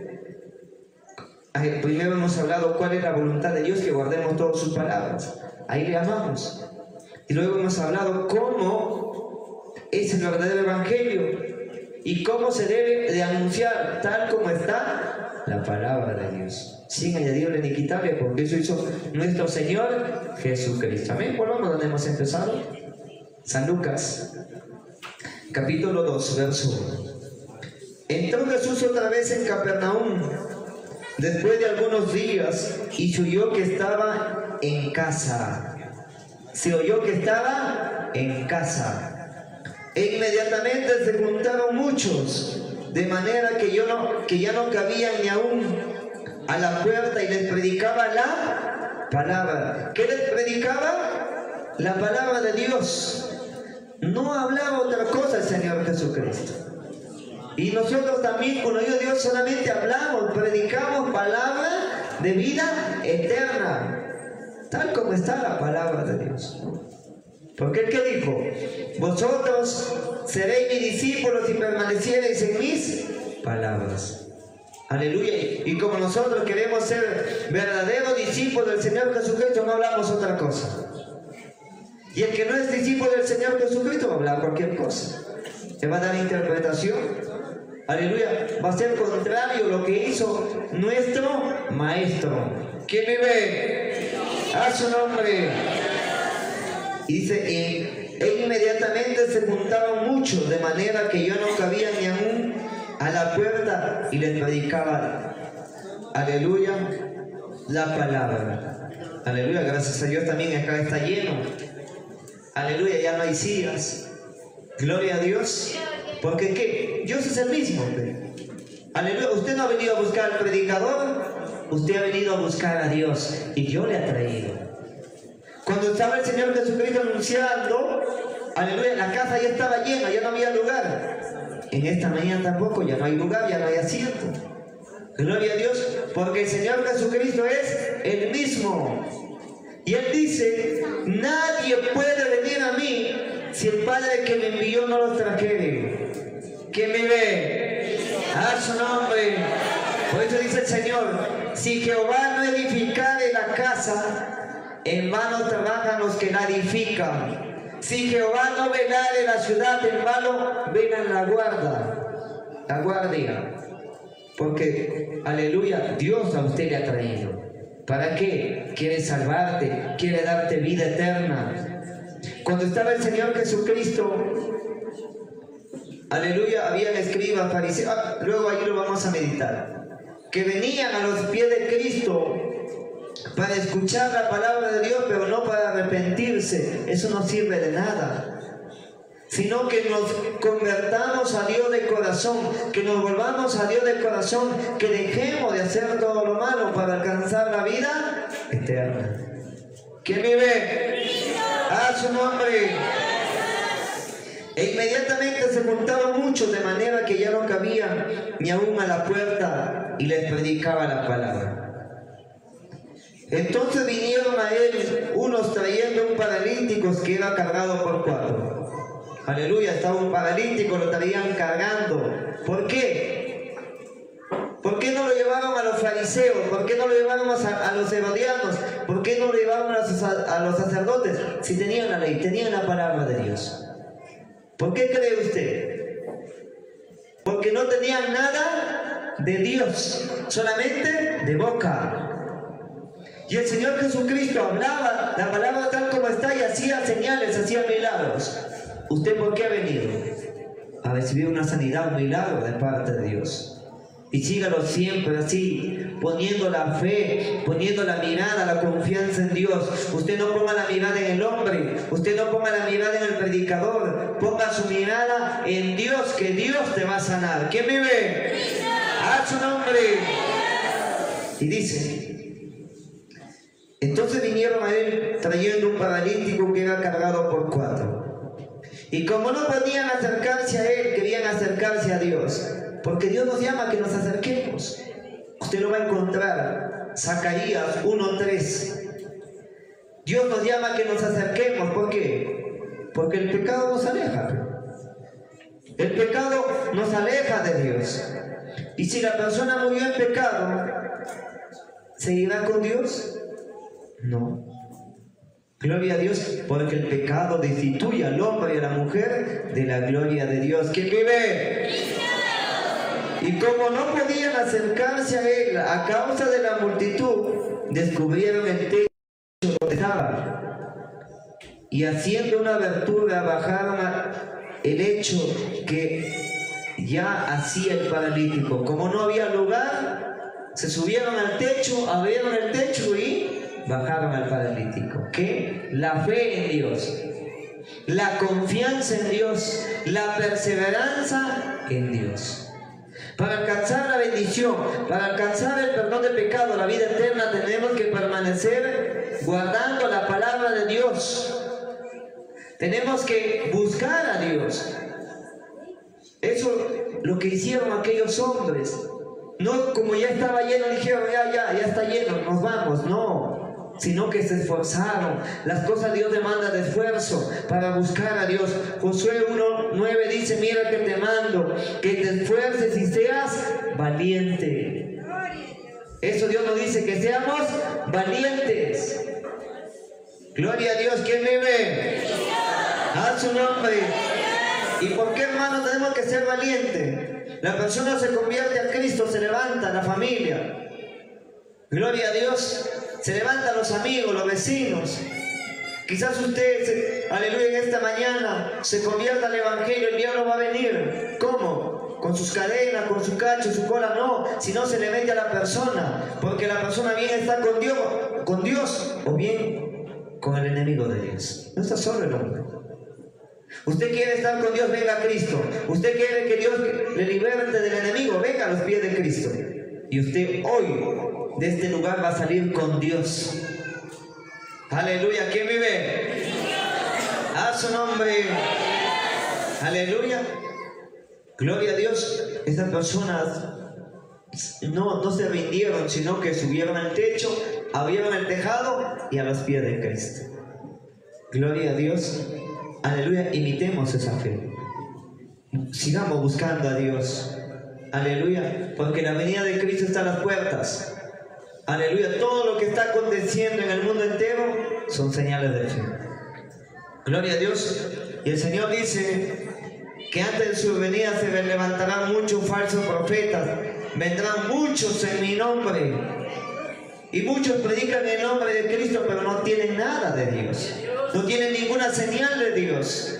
Primero hemos hablado cuál es la voluntad de Dios, que guardemos todas sus palabras. Ahí le amamos. Y luego hemos hablado cómo es el verdadero evangelio y cómo se debe de anunciar tal como está la palabra de Dios, sin añadirle ni quitarle, porque eso hizo nuestro Señor Jesucristo. Amén. Volvamos donde hemos empezado. San Lucas, capítulo dos, verso uno. Entró Jesús otra vez en Capernaum, después de algunos días, y se oyó que estaba en casa. Se oyó que estaba en casa. E inmediatamente se juntaron muchos, de manera que, yo no, que ya no cabían ni aún a la puerta, y les predicaba la palabra. ¿Qué les predicaba? La palabra de Dios. No hablaba otra cosa el Señor Jesucristo. Y nosotros también, con oído de Dios, solamente hablamos, predicamos palabra de vida eterna, tal como está la palabra de Dios. Porque el que dijo: vosotros seréis mis discípulos y permaneciereis en mis palabras. Aleluya. Y como nosotros queremos ser verdaderos discípulos del Señor Jesucristo, no hablamos otra cosa. Y el que no es discípulo del Señor Jesucristo va a hablar cualquier cosa. Se va a dar interpretación. Aleluya. Va a ser contrario a lo que hizo nuestro Maestro. ¿Quién vive? A su nombre. Y dice, e, e inmediatamente se juntaron muchos, de manera que yo no cabía ni aún a la puerta, y les predicaba, aleluya, la palabra. Aleluya, gracias a Dios también acá está lleno. Aleluya, ya no hay sillas. Gloria a Dios. Porque ¿qué? Dios es el mismo. Aleluya, usted no ha venido a buscar al predicador, usted ha venido a buscar a Dios, y Dios le ha traído. Cuando estaba el Señor Jesucristo anunciando, aleluya, la casa ya estaba llena, ya no había lugar. En esta mañana tampoco, ya no hay lugar, ya no hay asiento. Gloria a Dios, porque el Señor Jesucristo es el mismo. Y Él dice: nadie puede venir a mí si el Padre que me envió no los trajere. ¿Quién me ve? A su nombre. Por eso dice el Señor: si Jehová no edificare la casa, en vano trabajan los que la edifican. Si Jehová no velare la ciudad, en vano velan la guarda, la guardia. Porque, aleluya, Dios a usted le ha traído. ¿Para qué? Quiere salvarte, quiere darte vida eterna. Cuando estaba el Señor Jesucristo, aleluya, habían escribas, fariseos, ah, luego ahí lo vamos a meditar, que venían a los pies de Cristo para escuchar la palabra de Dios, pero no para arrepentirse. Eso no sirve de nada. Sino que nos convertamos a Dios de corazón, que nos volvamos a Dios de corazón, que dejemos de hacer todo lo malo para alcanzar la vida eterna. ¿Quién vive? A su nombre. E inmediatamente se juntaban muchos, de manera que ya no cabían ni aún a la puerta, y les predicaba la palabra. Entonces vinieron a él unos trayendo un paralítico que era cargado por cuatro. Aleluya, estaba un paralítico, lo estarían cargando. ¿Por qué? ¿Por qué no lo llevaron a los fariseos? ¿Por qué no lo llevaron a, a los herodianos? ¿Por qué no lo llevaron a los, a los sacerdotes? Si tenían la ley, tenían la palabra de Dios. ¿Por qué cree usted? Porque no tenían nada de Dios, solamente de boca. Y el Señor Jesucristo hablaba la palabra tal como está y hacía señales, hacía milagros. ¿Usted por qué ha venido? A recibir una sanidad, un milagro de parte de Dios. Y sígalo siempre así, poniendo la fe, poniendo la mirada, la confianza en Dios. Usted no ponga la mirada en el hombre, usted no ponga la mirada en el predicador, ponga su mirada en Dios, que Dios te va a sanar. ¿Quién vive? A su nombre. Y dice: entonces vinieron a él trayendo un paralítico que era cargado por cuatro. Y como no podían acercarse a Él, querían acercarse a Dios. Porque Dios nos llama a que nos acerquemos. Usted lo va a encontrar. Zacarías uno tres. Dios nos llama a que nos acerquemos. ¿Por qué? Porque el pecado nos aleja. El pecado nos aleja de Dios. Y si la persona murió en pecado, ¿seguirá con Dios? No. Gloria a Dios, porque el pecado destituye al hombre y a la mujer de la gloria de Dios. ¿Quién vive? Y como no podían acercarse a Él a causa de la multitud, descubrieron el techo donde estaba. Y haciendo una abertura, bajaron el hecho que ya hacía el paralítico. Como no había lugar, se subieron al techo, abrieron el techo y bajaron al paralítico. ¿Qué? La fe en Dios, la confianza en Dios, la perseverancia en Dios. Para alcanzar la bendición, para alcanzar el perdón de pecado, la vida eterna, tenemos que permanecer guardando la palabra de Dios. Tenemos que buscar a Dios. Eso lo que hicieron aquellos hombres. No como ya estaba lleno, dijeron ya, ya, ya está lleno, nos vamos. No, sino que se esforzaron. Las cosas Dios demanda de esfuerzo para buscar a Dios. Josué uno nueve dice, mira que te mando, que te esfuerces y seas valiente. Eso Dios nos dice, que seamos valientes. Gloria a Dios. ¿Quién vive? A su nombre. ¿Y por qué, hermano, tenemos que ser valientes? La persona se convierte a Cristo, se levanta la familia. Gloria a Dios. Se levantan los amigos, los vecinos. Quizás usted, se, aleluya, en esta mañana se convierta al Evangelio, el diablo va a venir. ¿Cómo? Con sus cadenas, con su cacho, su cola, no. Si no, se le mete a la persona. Porque la persona bien está con Dios, con Dios o bien con el enemigo de Dios. No está solo el hombre. Usted quiere estar con Dios, venga a Cristo. Usted quiere que Dios le liberte del enemigo, venga a los pies de Cristo. Y usted hoy de este lugar va a salir con Dios. Aleluya. ¿Quién vive? A su nombre. Aleluya. Gloria a Dios. Estas personas no, no se rindieron, sino que subieron al techo, abrieron el tejado y a los pies de Cristo. Gloria a Dios. Aleluya, imitemos esa fe. Sigamos buscando a Dios. Aleluya, porque la venida de Cristo está a las puertas. Aleluya, todo lo que está aconteciendo en el mundo entero son señales de fe. Gloria a Dios. Y el Señor dice que antes de su venida se levantarán muchos falsos profetas. Vendrán muchos en mi nombre. Y muchos predican en el nombre de Cristo, pero no tienen nada de Dios. No tienen ninguna señal de Dios.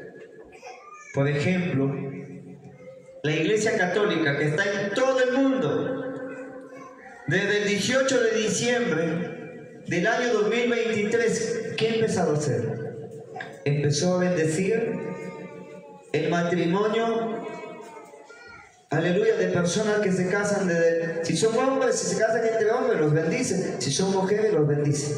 Por ejemplo, la Iglesia Católica, que está en todo el mundo, desde el dieciocho de diciembre del año dos mil veintitrés, ¿qué ha empezado a hacer? Empezó a bendecir el matrimonio, aleluya, de personas que se casan, de, si son hombres, si se casan entre hombres, los bendice. Si son mujeres, los bendice.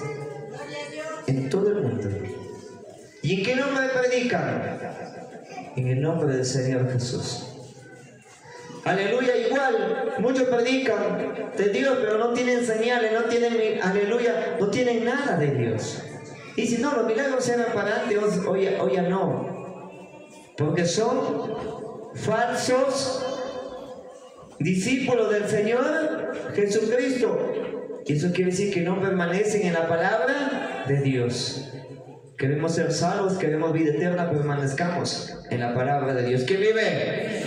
En todo el mundo. ¿Y en qué nombre predican? En el nombre del Señor Jesús. Aleluya. Igual, muchos predican de Dios, pero no tienen señales, no tienen, aleluya, no tienen nada de Dios. Y si no, los milagros eran para antes, hoy, hoy ya no. Porque son falsos discípulos del Señor Jesucristo. Y eso quiere decir que no permanecen en la palabra de Dios. Queremos ser salvos, queremos vida eterna, permanezcamos en la palabra de Dios. ¿Quién vive?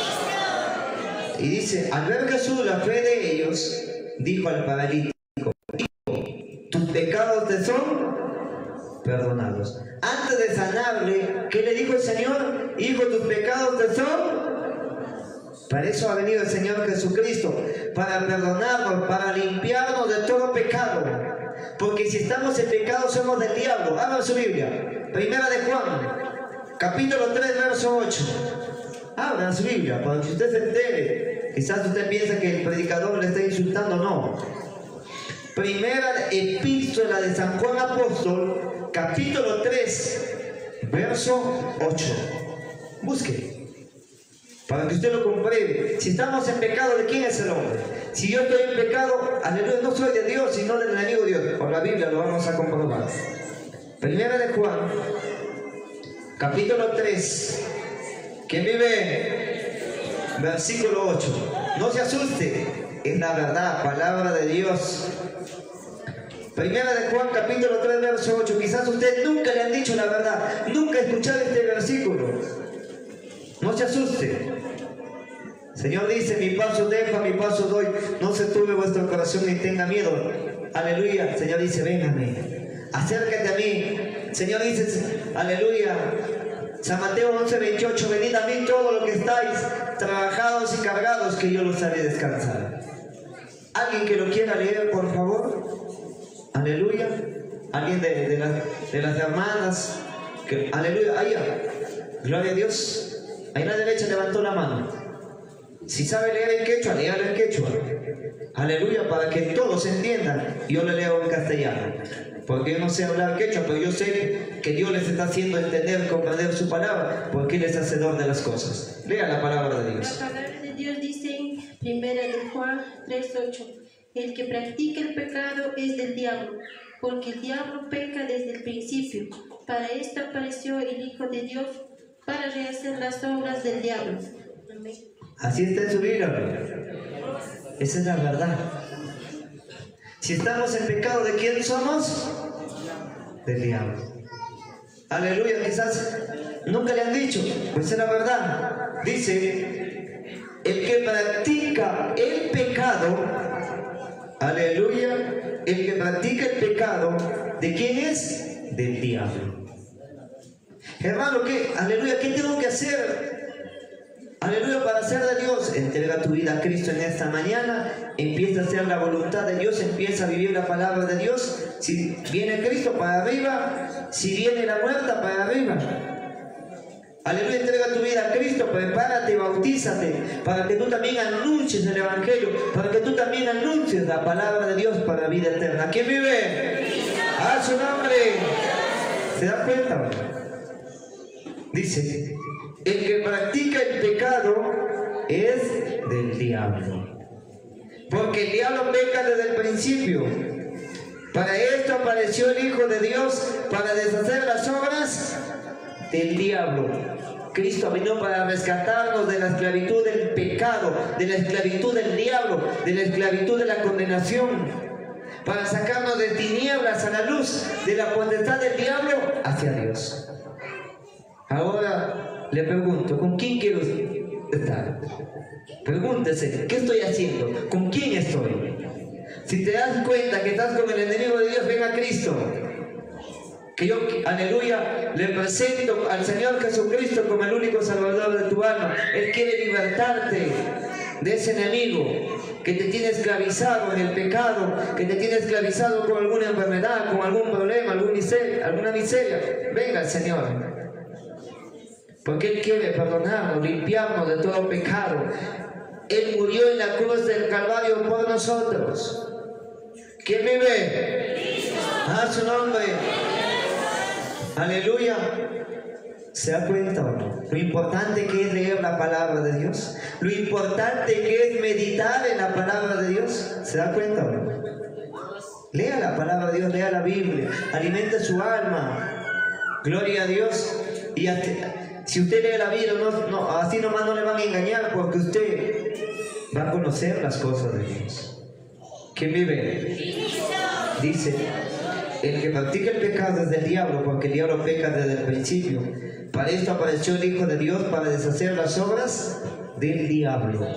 Y dice, al ver Jesús la fe de ellos, dijo al paralítico, tus pecados te son perdonados. Antes de sanarle, ¿qué le dijo el Señor? Hijo, tus pecados te son. Para eso ha venido el Señor Jesucristo, para perdonarnos, para limpiarnos de todo pecado. Porque si estamos en pecado somos del diablo. Abra su Biblia, Primera de Juan, capítulo tres, verso ocho. Abra su Biblia para que usted se entere. Quizás usted piensa que el predicador le está insultando. No. Primera epístola de San Juan Apóstol, capítulo tres, verso ocho. Busque, para que usted lo compruebe. Si estamos en pecado, ¿de quién es el hombre? Si yo estoy en pecado, aleluya, no soy de Dios, sino del enemigo de Dios. Por la Biblia lo vamos a comprobar. Primera de Juan, capítulo tres. ¿Quién vive? Versículo ocho. No se asuste, es la verdad, palabra de Dios. Primera de Juan, capítulo tres, verso ocho. Quizás usted nunca le han dicho la verdad, nunca ha escuchado este versículo. No se asuste. Señor dice, mi paso dejo, mi paso doy. No se turbe vuestro corazón ni tenga miedo. Aleluya. Señor dice, véngame, acércate a mí. Señor dice, aleluya. San Mateo once, veintiocho. Venid a mí todos los que estáis trabajados y cargados, que yo los haré descansar. ¿Alguien que lo quiera leer, por favor? Aleluya. ¿Alguien de, de, la, de las hermanas? Que, aleluya. Ahí, gloria a Dios. Ahí a la derecha levantó la mano. Si sabe leer en quechua, léalo en quechua. Aleluya, para que todos entiendan. Yo le leo en castellano, porque yo no sé hablar quechua, pero yo sé que Dios les está haciendo entender, comprender su palabra, porque Él es hacedor de las cosas. Lea la palabra de Dios. La palabra de Dios dice en primera de Juan tres, ocho. El que practica el pecado es del diablo, porque el diablo peca desde el principio. Para esto apareció el Hijo de Dios, para rehacer las obras del diablo. Amén. Así está en su Biblia. Esa es la verdad. Si estamos en pecado, ¿de quién somos? Del diablo. Aleluya. Quizás nunca le han dicho, pues es la verdad. Dice, el que practica el pecado, aleluya, el que practica el pecado, ¿de quién es? Del diablo. Hermano, ¿qué? Aleluya, ¿qué tengo que hacer? Aleluya, para ser de Dios. Entrega tu vida a Cristo en esta mañana. Empieza a hacer la voluntad de Dios. Empieza a vivir la palabra de Dios. Si viene Cristo, para arriba. Si viene la muerte, para arriba. Aleluya, entrega tu vida a Cristo. Prepárate, bautízate, para que tú también anuncies el Evangelio, para que tú también anuncies la palabra de Dios para vida eterna. ¿Quién vive? A su nombre. ¿Se da cuenta? Dice, el que practica el pecado es del diablo, porque el diablo peca desde el principio. Para esto apareció el Hijo de Dios, para deshacer las obras del diablo. Cristo vino para rescatarnos de la esclavitud del pecado, de la esclavitud del diablo, de la esclavitud de la condenación, para sacarnos de tinieblas a la luz, de la potestad del diablo hacia Dios. Ahora le pregunto, ¿con quién quiero estar? Pregúntese, ¿qué estoy haciendo? ¿Con quién estoy? Si te das cuenta que estás con el enemigo de Dios, ven a Cristo. Que yo, aleluya, le presento al Señor Jesucristo como el único salvador de tu alma. Él quiere libertarte de ese enemigo que te tiene esclavizado en el pecado, que te tiene esclavizado con alguna enfermedad, con algún problema, alguna miseria, alguna miseria. Venga al Señor, porque Él quiere perdonarnos, limpiarnos de todo pecado. Él murió en la cruz del Calvario por nosotros. ¿Quién vive? A su nombre. Aleluya. ¿Se da cuenta o no? Lo importante que es leer la palabra de Dios. Lo importante que es meditar en la palabra de Dios. ¿Se da cuenta o no? Lea la palabra de Dios, lea la Biblia. Alimente su alma. Gloria a Dios. Y hasta, si usted lee la Biblia, no, no, así nomás no le van a engañar, porque usted va a conocer las cosas de Dios. ¿Quién vive? Dice, el que practica el pecado es del diablo, porque el diablo peca desde el principio. Para esto apareció el Hijo de Dios, para deshacer las obras del diablo.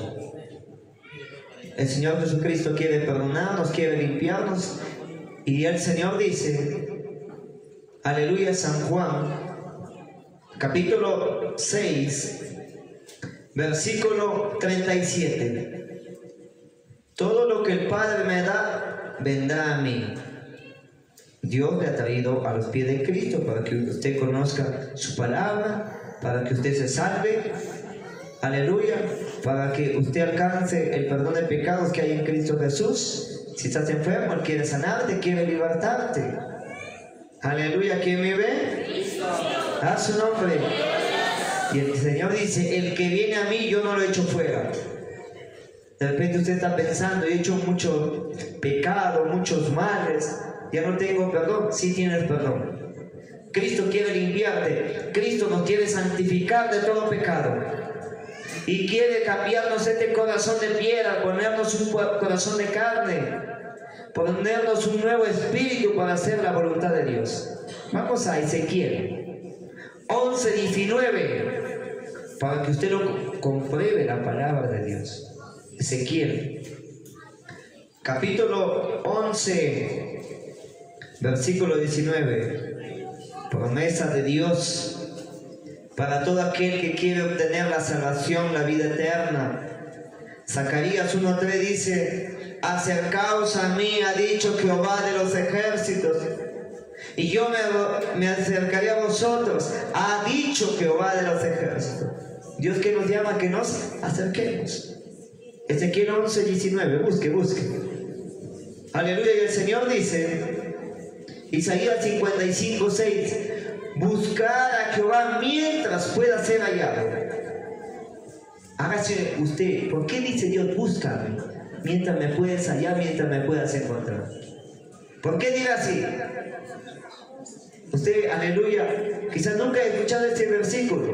El Señor Jesucristo quiere perdonarnos, quiere limpiarnos. Y el Señor dice, aleluya, San Juan, capítulo seis, versículo treinta y siete. Todo lo que el Padre me da, vendrá a mí. Dios le ha traído a los pies de Cristo para que usted conozca su palabra, para que usted se salve, aleluya, para que usted alcance el perdón de pecados que hay en Cristo Jesús. Si estás enfermo, Él quiere sanarte, quiere libertarte. Aleluya, ¿quién vive? A su nombre. Y el Señor dice, el que viene a mí yo no lo echo fuera. De repente usted está pensando, he hecho mucho pecado, muchos males, ya no tengo perdón. Sí tienes perdón. Cristo quiere limpiarte. Cristo nos quiere santificar de todo pecado. Y quiere cambiarnos este corazón de piedra, ponernos un corazón de carne, ponernos un nuevo espíritu para hacer la voluntad de Dios. Vamos a Ezequiel once diecinueve, para que usted lo compruebe la palabra de Dios. Ezequiel, capítulo once, versículo diecinueve. Promesa de Dios para todo aquel que quiere obtener la salvación, la vida eterna. Zacarías uno tres dice, acercaos a mí, ha dicho Jehová de los ejércitos, y yo me, me acercaré a vosotros, ha dicho Jehová de los ejércitos. Dios que nos llama a que nos acerquemos. Ezequiel once diecinueve, busque, busque. Aleluya. Y el Señor dice, Isaías cincuenta y cinco seis, buscar a Jehová mientras pueda ser hallado. Hágase usted, ¿por qué dice Dios búscame? Mientras me puedes hallar, mientras me puedas encontrar. ¿Por qué diga así? Usted, aleluya, quizás nunca ha escuchado este versículo.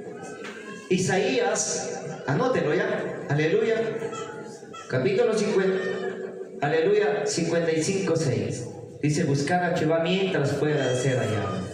Isaías, anótelo ya, aleluya, capítulo cincuenta, aleluya, cincuenta y cinco seis. Dice, buscar a Jehová mientras pueda ser hallado.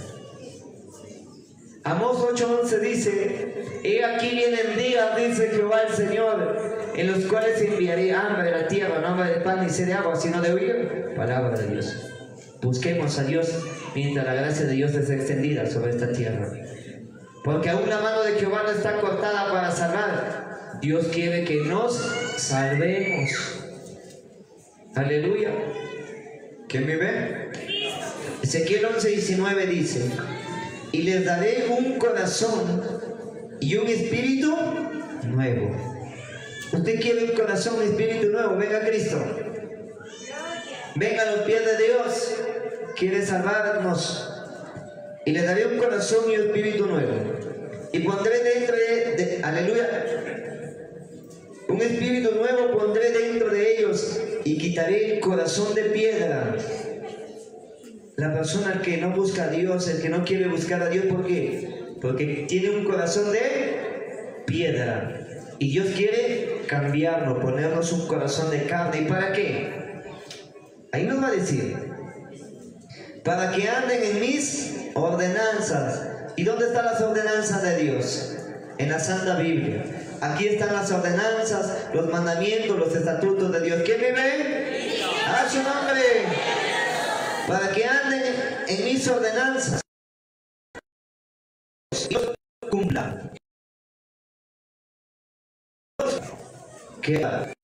Amós ocho once dice, he aquí vienen días, dice Jehová el Señor, en los cuales enviaré hambre de la tierra, no hambre de pan ni sed de agua, sino de oír palabra de Dios. Busquemos a Dios mientras la gracia de Dios es extendida sobre esta tierra. Porque aún la mano de Jehová no está cortada para salvar. Dios quiere que nos salvemos. Aleluya. ¿Quién me ve? Ezequiel once diecinueve dice, y les daré un corazón y un espíritu nuevo. Usted quiere un corazón, un espíritu nuevo. Venga Cristo. Venga a los pies de Dios. Quiere salvarnos. Y le daré un corazón y un espíritu nuevo. Y pondré dentro de, de aleluya, un espíritu nuevo pondré dentro de ellos. Y quitaré el corazón de piedra. La persona que no busca a Dios, el que no quiere buscar a Dios, ¿por qué? Porque tiene un corazón de piedra. Y Dios quiere cambiarlo, ponernos un corazón de carne. ¿Y para qué? Ahí nos va a decir, para que anden en mis ordenanzas. ¿Y dónde están las ordenanzas de Dios? En la Santa Biblia. Aquí están las ordenanzas, los mandamientos, los estatutos de Dios. ¿Quién me ve? ¡A su nombre! Para que anden en mis ordenanzas y los cumplan. Que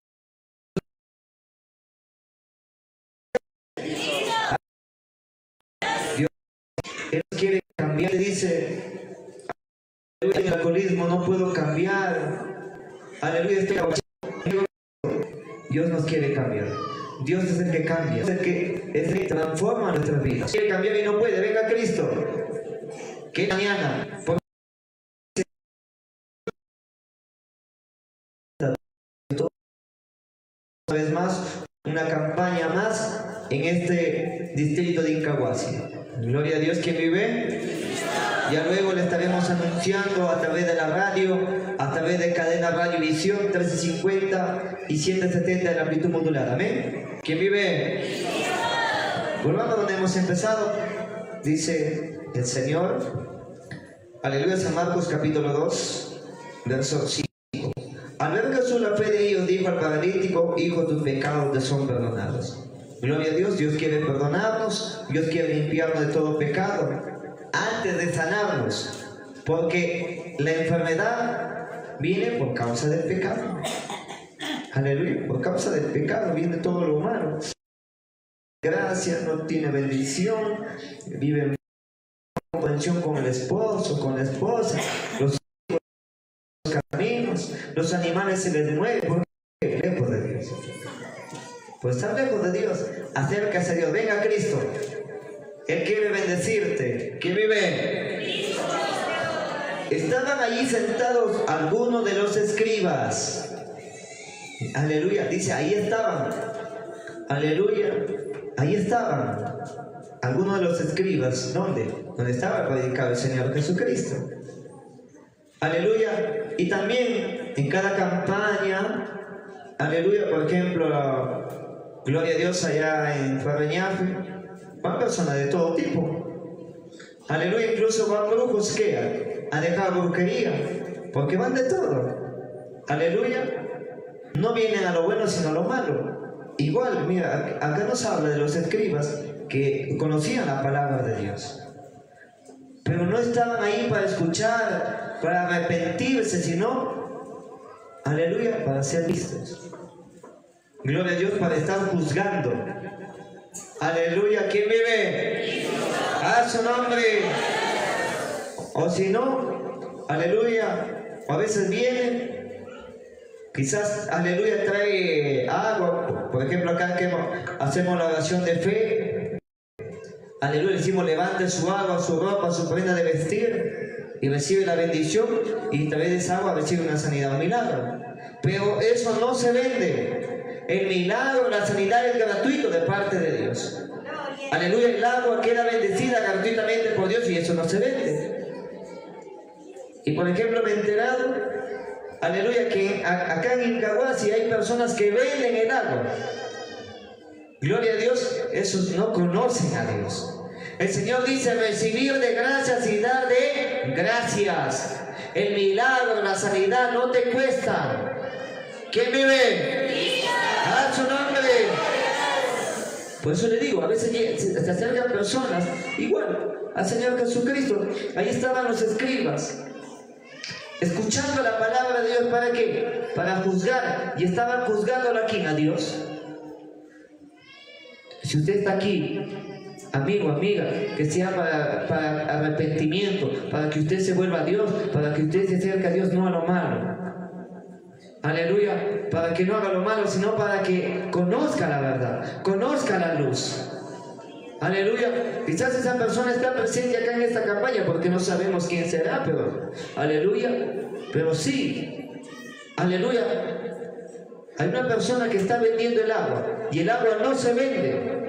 Dios Él quiere cambiar, dice, aleluya, el alcoholismo no puedo cambiar, aleluya, estoy aguachado. Dios nos quiere cambiar. Dios es el que cambia, es el que, es el que transforma nuestras vidas. Quiere cambiar y no puede. Venga Cristo. Que mañana, por una vez más, una campaña más en este distrito de Incahuasi. Gloria a Dios, quien vive. Ya luego le estaremos anunciando a través de la radio, a través de cadena Radio Visión trece cincuenta y ciento setenta de la amplitud modular. Amén. ¿Quién vive? Volvamos donde hemos empezado. Dice el Señor, aleluya, San Marcos capítulo dos, verso cinco. Al ver Jesús la fe de ellos, dijo al paralítico, hijo, tus pecados te son perdonados. Gloria a Dios. Dios quiere perdonarnos, Dios quiere limpiarnos de todo pecado antes de sanarnos, porque la enfermedad viene por causa del pecado. Aleluya, por causa del pecado viene todo lo malo. Gracia, no tiene bendición, vive en comprensión con el esposo, con la esposa, los hijos, los caminos, los animales se les mueven, porque lejos de Dios. Pues estar lejos de Dios, acércase a Dios. Venga Cristo. Él quiere bendecirte. ¿Quién vive? Estaban allí sentados algunos de los escribas. Aleluya. Dice, ahí estaban. Aleluya. Ahí estaban. Algunos de los escribas. ¿Dónde? Donde estaba predicado el Señor Jesucristo. Aleluya. Y también en cada campaña, aleluya, por ejemplo, gloria a Dios allá en Farreñafe, van personas de todo tipo. Aleluya, incluso van brujos que a dejar brujería, porque van de todo. Aleluya. No vienen a lo bueno sino a lo malo. Igual, mira, acá nos habla de los escribas que conocían la palabra de Dios, pero no estaban ahí para escuchar, para arrepentirse, sino, aleluya, para ser vistos. Gloria a Dios, para estar juzgando. Aleluya, ¿quién vive? A su nombre. O si no, aleluya, a veces vienen, quizás, aleluya, trae agua. Por ejemplo, acá que hacemos la oración de fe. Aleluya, decimos, levante su agua, su ropa, su prenda de vestir y recibe la bendición, y a través de esa agua recibe una sanidad, un milagro. Pero eso no se vende. El milagro, la sanidad es gratuito de parte de Dios. Aleluya, el agua queda bendecida gratuitamente por Dios y eso no se vende. Y por ejemplo me he enterado, aleluya, que acá en Incahuasi hay personas que venden el agua. Gloria a Dios, esos no conocen a Dios. El Señor dice recibir de gracias y dar de gracias. El milagro, la sanidad no te cuesta. ¿Quién vive? A su nombre. Por eso le digo, a veces se acercan personas igual al Señor Jesucristo. Ahí estaban los escribas, escuchando la palabra de Dios. ¿Para qué? Para juzgar. Y estaban juzgándolo aquí a Dios. Si usted está aquí, amigo, amiga, que sea para, para arrepentimiento, para que usted se vuelva a Dios, para que usted se acerque a Dios, no a lo malo. Aleluya, para que no haga lo malo, sino para que conozca la verdad, conozca la luz. Aleluya, quizás esa persona está presente acá en esta campaña porque no sabemos quién será, pero aleluya, pero sí, aleluya, hay una persona que está vendiendo el agua y el agua no se vende.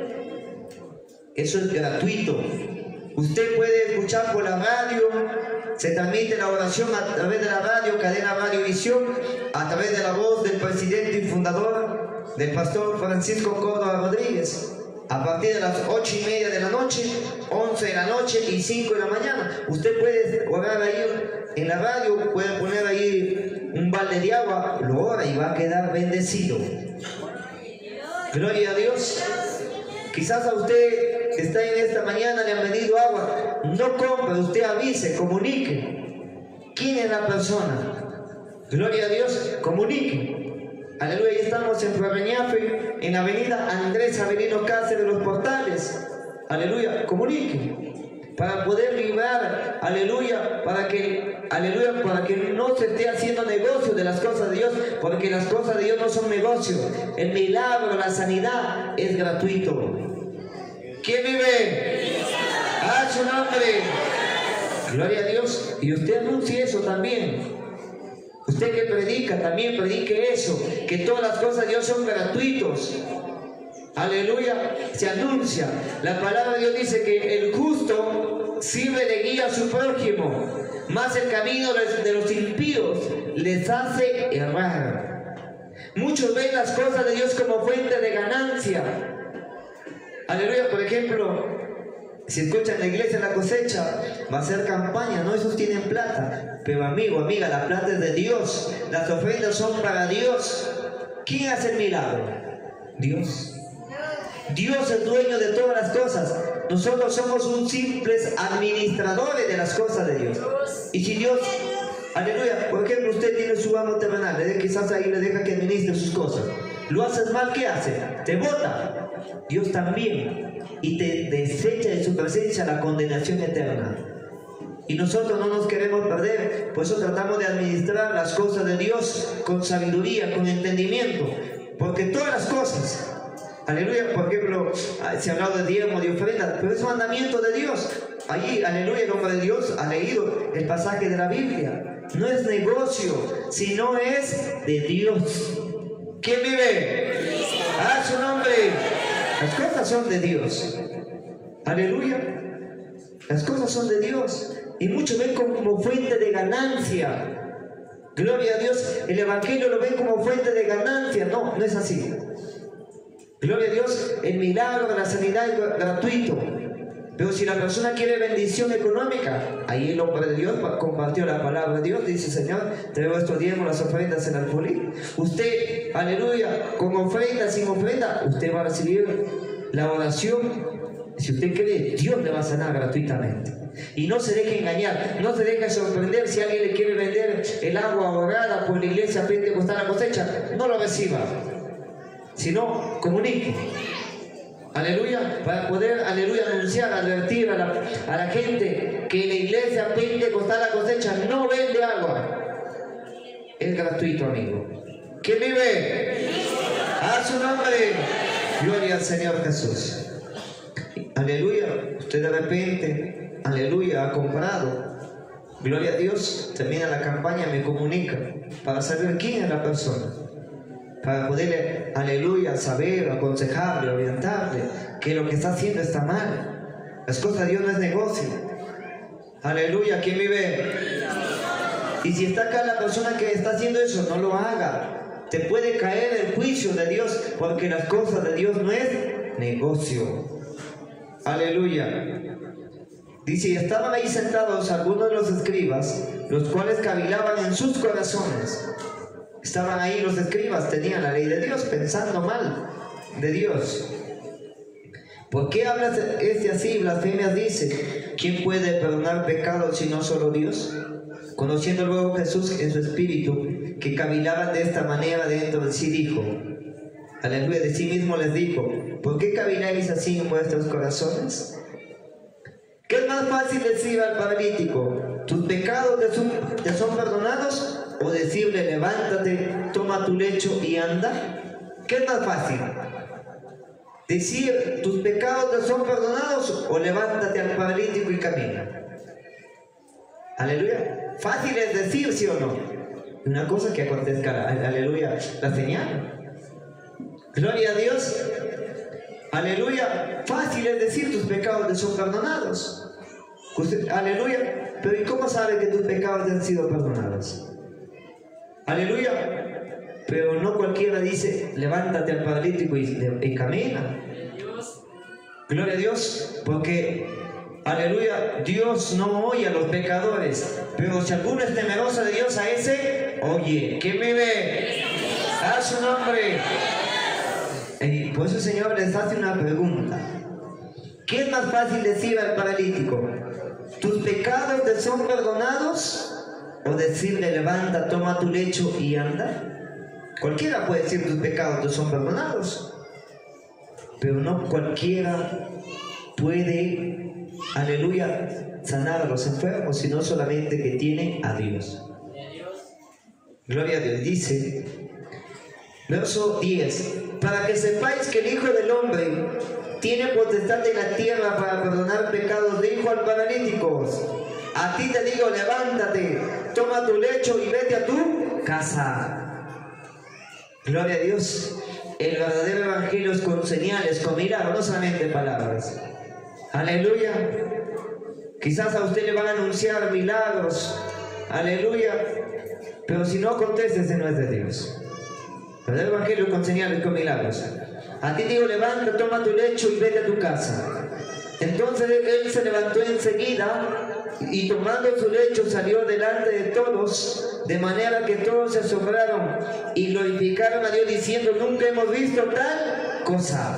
Eso es gratuito. Usted puede escuchar por la radio, se transmite la oración a través de la radio, cadena Radio Visión, a través de la voz del presidente y fundador, del pastor Francisco Córdoba Rodríguez, a partir de las ocho y media de la noche, once de la noche y cinco de la mañana. Usted puede orar ahí en la radio, puede poner ahí un balde de agua, lo ora y va a quedar bendecido. Gloria a Dios. Quizás a usted que está en esta mañana le han venido agua, no compre, usted avise, comunique. ¿Quién es la persona? Gloria a Dios, comunique. Aleluya, ya estamos en Farreñafe, en la avenida Andrés Avelino Cáceres de los Portales. Aleluya, comunique. Para poder librar, aleluya, para que, aleluya, para que no se esté haciendo negocio de las cosas de Dios, porque las cosas de Dios no son negocio. El milagro, la sanidad es gratuito. ¿Quién vive? A su nombre. Gloria a Dios. Y usted anuncia eso también. Usted que predica, también predique eso, que todas las cosas de Dios son gratuitos. Aleluya, se anuncia. La palabra de Dios dice que el justo sirve de guía a su prójimo, mas el camino de los impíos les hace errar. Muchos ven las cosas de Dios como fuente de ganancia. Aleluya, por ejemplo, si escuchan la iglesia La Cosecha, va a hacer campaña, no, esos tienen plata. Pero amigo, amiga, la plata es de Dios, las ofrendas son para Dios. ¿Quién hace el milagro? Dios. Dios es dueño de todas las cosas. Nosotros somos un simples administradores de las cosas de Dios. Y si Dios, aleluya, por ejemplo, usted tiene su amo terrenal, quizás ahí le deja que administre sus cosas. Lo haces mal, ¿qué hace? Te bota. Dios también. Y te desecha de su presencia la condenación eterna. Y nosotros no nos queremos perder, por eso tratamos de administrar las cosas de Dios con sabiduría, con entendimiento. Porque todas las cosas, Aleluya, por ejemplo, se ha hablado de diezmo, de ofrenda, pero es un mandamiento de Dios. Allí, aleluya, el hombre de Dios ha leído el pasaje de la Biblia. No es negocio, sino es de Dios. ¿Quién vive? A su nombre. Las cosas son de Dios. Aleluya. Las cosas son de Dios. Y muchos ven como fuente de ganancia. Gloria a Dios. El Evangelio lo ven como fuente de ganancia. No, no es así. Gloria a Dios. El milagro de la sanidad es gratuito. Pero si la persona quiere bendición económica, ahí el hombre de Dios compartió la palabra de Dios. Dice: Señor, traigo estos diezmos, las ofrendas en alfolí. Usted, aleluya, con ofrenda, sin ofrenda, usted va a recibir la oración. Si usted cree, Dios le va a sanar gratuitamente. Y no se deje engañar, no se deje sorprender si alguien le quiere vender el agua ahorrada por la iglesia pentecostal a la cosecha. No lo reciba, sino comunique. Aleluya, para poder, aleluya, anunciar, advertir a la, a la gente que la iglesia pentecostal a la cosecha no vende agua. Es gratuito, amigo. ¿Quién vive? A su nombre. Gloria al Señor Jesús. Aleluya, usted de repente, aleluya, ha comprado. Gloria a Dios, termina la campaña, me comunica para saber quién es la persona. Para poderle, aleluya, saber, aconsejarle, orientarle que lo que está haciendo está mal. Las cosas de Dios no es negocio. Aleluya, ¿quién vive? Y si está acá la persona que está haciendo eso, no lo haga. Te puede caer el juicio de Dios, porque las cosas de Dios no es negocio. Aleluya. Dice: y estaban ahí sentados algunos de los escribas, los cuales cavilaban en sus corazones. Estaban ahí los escribas, tenían la ley de Dios, pensando mal de Dios. ¿Por qué hablas este así? Blasfemias dice. ¿Quién puede perdonar pecados si no solo Dios? Conociendo luego Jesús en su espíritu que cavilaban de esta manera dentro de sí, dijo, aleluya, de sí mismo les dijo: ¿por qué caviláis así en vuestros corazones? ¿Qué es más fácil decir al paralítico: tus pecados te son, te son perdonados? ¿O decirle: levántate, toma tu lecho y anda? ¿Qué es más fácil? ¿Decir: tus pecados te son perdonados? ¿O levántate al paralítico y camina? Aleluya. Fácil es decir, ¿sí o no? Una cosa que acontezca, aleluya, la señal. Gloria a Dios. Aleluya. Fácil es decir: tus pecados te son perdonados. Usted, aleluya. Pero ¿y cómo sabe que tus pecados te han sido perdonados? Aleluya. Pero no cualquiera dice: levántate al paralítico y, y camina. Gloria a Dios. Porque, aleluya, Dios no oye a los pecadores. Pero si alguno es temeroso de Dios, a ese oye. ¿Quién vive? A su nombre. Y por eso el Señor les hace una pregunta. ¿Qué es más fácil decir al paralítico: tus pecados te son perdonados? ¿O decirle: levanta, toma tu lecho y anda? Cualquiera puede decir: tus pecados te son perdonados. Pero no cualquiera puede, aleluya, sanar a los enfermos, sino solamente que tiene a Dios. Gloria a Dios. Dice, verso diez: para que sepáis que el Hijo del Hombre tiene potestad en la tierra para perdonar pecados, dijo al paralítico: a ti te digo, levántate, toma tu lecho y vete a tu casa. Gloria a Dios. El verdadero evangelio es con señales, con milagros, no solamente palabras. Aleluya. Quizás a usted le van a anunciar milagros. Aleluya. Pero si no contesta, ese no es de Dios. El verdadero evangelio es con señales, con milagros. A ti digo, levanta, toma tu lecho y vete a tu casa. Entonces él se levantó enseguida y tomando su lecho salió delante de todos, de manera que todos se asombraron y glorificaron a Dios diciendo: nunca hemos visto tal cosa.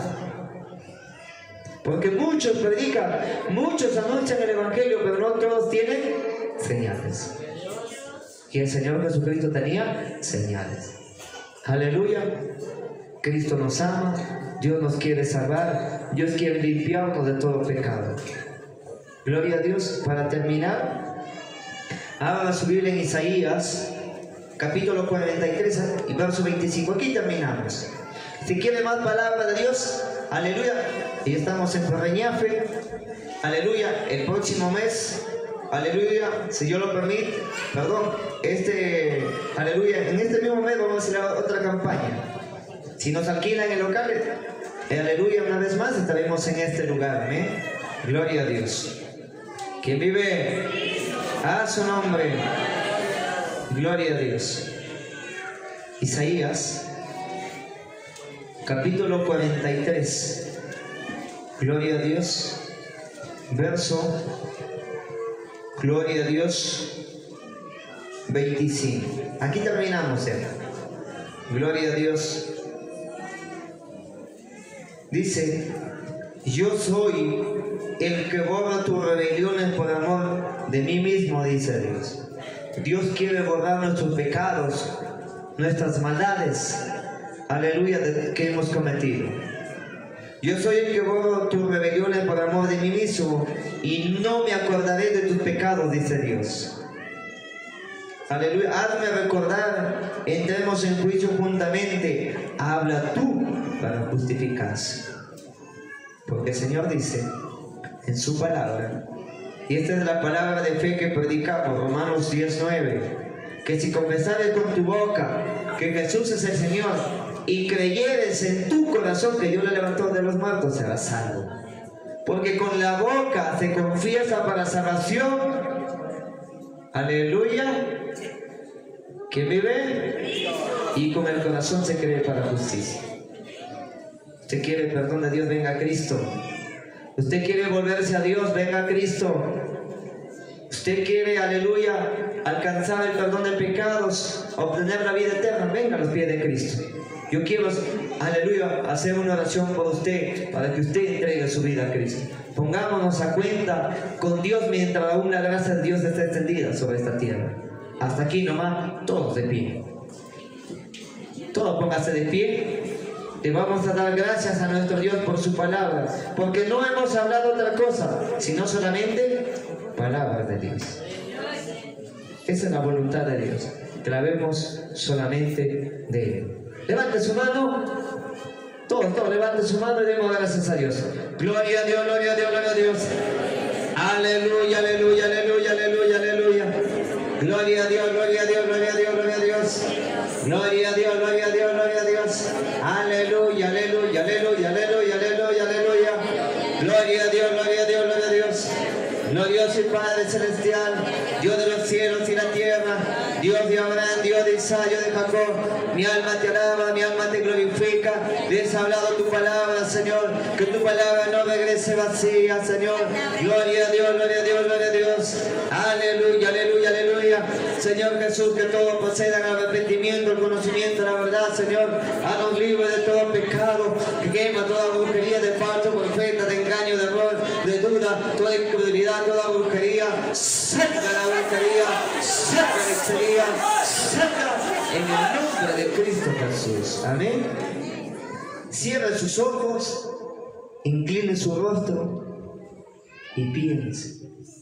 Porque muchos predican, muchos anuncian el evangelio, pero no todos tienen señales. Y el Señor Jesucristo tenía señales. Aleluya. Cristo nos ama, Dios nos quiere salvar, Dios quiere limpiarnos de todo pecado. Gloria a Dios. Para terminar, abra su Biblia en Isaías, capítulo cuarenta y tres y verso veinticinco. Aquí terminamos. Si quiere más palabra de Dios, aleluya. Y estamos en Parreñafe, aleluya, el próximo mes, aleluya, si Dios lo permite, perdón, este, aleluya, en este mismo mes vamos a hacer otra campaña. Si nos alquilan el local, eh, aleluya, una vez más estaremos en este lugar, ¿eh? Gloria a Dios. ¿Quién vive? A su nombre. Gloria a Dios. Isaías, capítulo cuarenta y tres. Gloria a Dios. Verso, gloria a Dios, veinticinco. Aquí terminamos ya. Gloria a Dios. Dice, yo soy el que borra tus rebeliones por amor de mí mismo, dice Dios. Dios quiere borrar nuestros pecados, nuestras maldades, aleluya, que hemos cometido. Yo soy el que borro tus rebeliones por amor de mí mismo y no me acordaré de tus pecados, dice Dios. Aleluya, hazme recordar, entremos en juicio juntamente, habla tú para justificarse. Porque el Señor dice en su palabra, y esta es la palabra de fe que predicamos, Romanos diez, nueve, que si confesares con tu boca que Jesús es el Señor y creyeres en tu corazón que Dios le levantó de los muertos, serás salvo. Porque con la boca se confiesa para salvación, aleluya, que vive, y con el corazón se cree para justicia. Usted quiere el perdón de Dios, venga a Cristo. Usted quiere volverse a Dios, venga a Cristo. Usted quiere, aleluya, alcanzar el perdón de pecados, obtener la vida eterna, venga a los pies de Cristo. Yo quiero, aleluya, hacer una oración por usted, para que usted entregue su vida a Cristo. Pongámonos a cuenta con Dios mientras aún la gracia de Dios está extendida sobre esta tierra. Hasta aquí nomás, todos de pie. Todos pónganse de pie. Le vamos a dar gracias a nuestro Dios por su palabra, porque no hemos hablado otra cosa, sino solamente palabras de Dios. Esa es la voluntad de Dios, que la vemos solamente de Él. Levante su mano, todos, todos, levante su mano y demos gracias a Dios. Gloria a Dios, gloria a Dios, gloria a Dios. Aleluya, aleluya, aleluya, aleluya, aleluya. Gloria a Dios, gloria a Dios, gloria a Dios, gloria a Dios. Gloria a Dios, gloria a Dios, gloria a Dios. Aleluya, aleluya, aleluya, aleluya, aleluya, aleluya. Gloria a Dios, gloria a Dios, gloria a Dios. Glorioso y Padre Celestial, Dios de los cielos y la tierra, Dios de Abraham, Dios de Isaac, Dios de Jacob, mi alma te alaba, mi alma te glorifica. Les ha hablado tu palabra, Señor, que tu palabra no regrese vacía, Señor. Gloria a Dios, gloria a Dios, gloria a Dios. Aleluya, aleluya, aleluya. Señor Jesús, que todos procedan al arrepentimiento, al conocimiento de la verdad, Señor. Haznos libres de todo pecado, que quema toda brujería de falso, profeta, de engaño, de error, de duda, toda incredulidad, toda brujería. Saca la brujería, saca la hechicería, saca en el nombre de Cristo Jesús. Amén. Cierre sus ojos, incline su rostro y piense.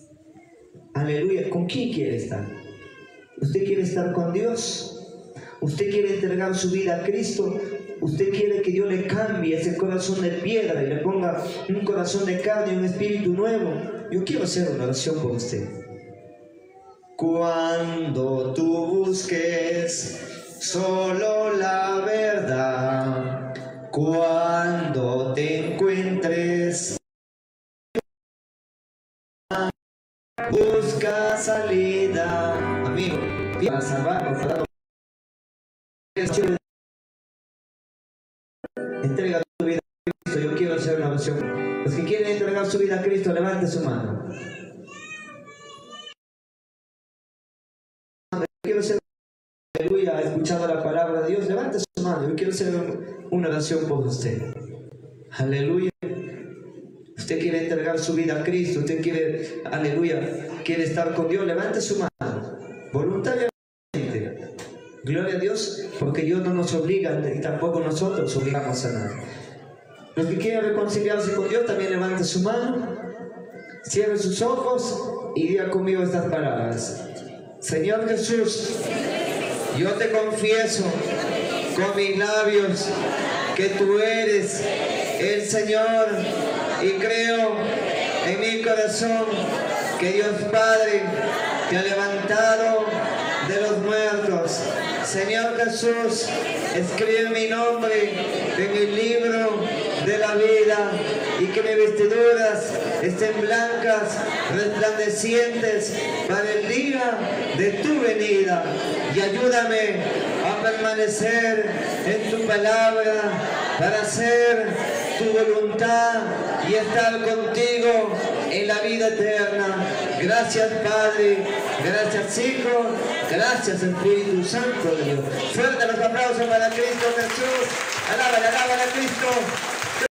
Aleluya, ¿con quién quiere estar? ¿Usted quiere estar con Dios? ¿Usted quiere entregar su vida a Cristo? ¿Usted quiere que Dios le cambie ese corazón de piedra y le ponga un corazón de carne y un espíritu nuevo? Yo quiero hacer una oración por usted. Cuando tú busques solo la verdad, cuando te encuentres, busca salida, amigo, para salvarnos, para entrega tu vida a Cristo. Yo quiero hacer una oración. Los que quieren entregar su vida a Cristo, levante su mano. Yo quiero hacer, aleluya, ha escuchado la palabra de Dios, levante su mano. Yo quiero hacer una oración por usted. Aleluya. Usted quiere entregar su vida a Cristo, usted quiere, aleluya, quiere estar con Dios, levante su mano, voluntariamente. Gloria a Dios, porque Dios no nos obliga y tampoco nosotros obligamos a nadie. Los que quieren reconciliarse con Dios, también levante su mano, cierre sus ojos y diga conmigo estas palabras. Señor Jesús, yo te confieso con mis labios que tú eres el Señor y creo en mi corazón que Dios Padre te ha levantado de los muertos. Señor Jesús, escribe mi nombre en el libro de la vida y que mis vestiduras estén blancas, resplandecientes para el día de tu venida. Y ayúdame a permanecer en tu palabra para hacer tu voluntad y estar contigo en la vida eterna. Gracias Padre, gracias Hijo, gracias Espíritu Santo de Dios. Fuerte los aplausos para Cristo Jesús. Alábale, alábale a Cristo.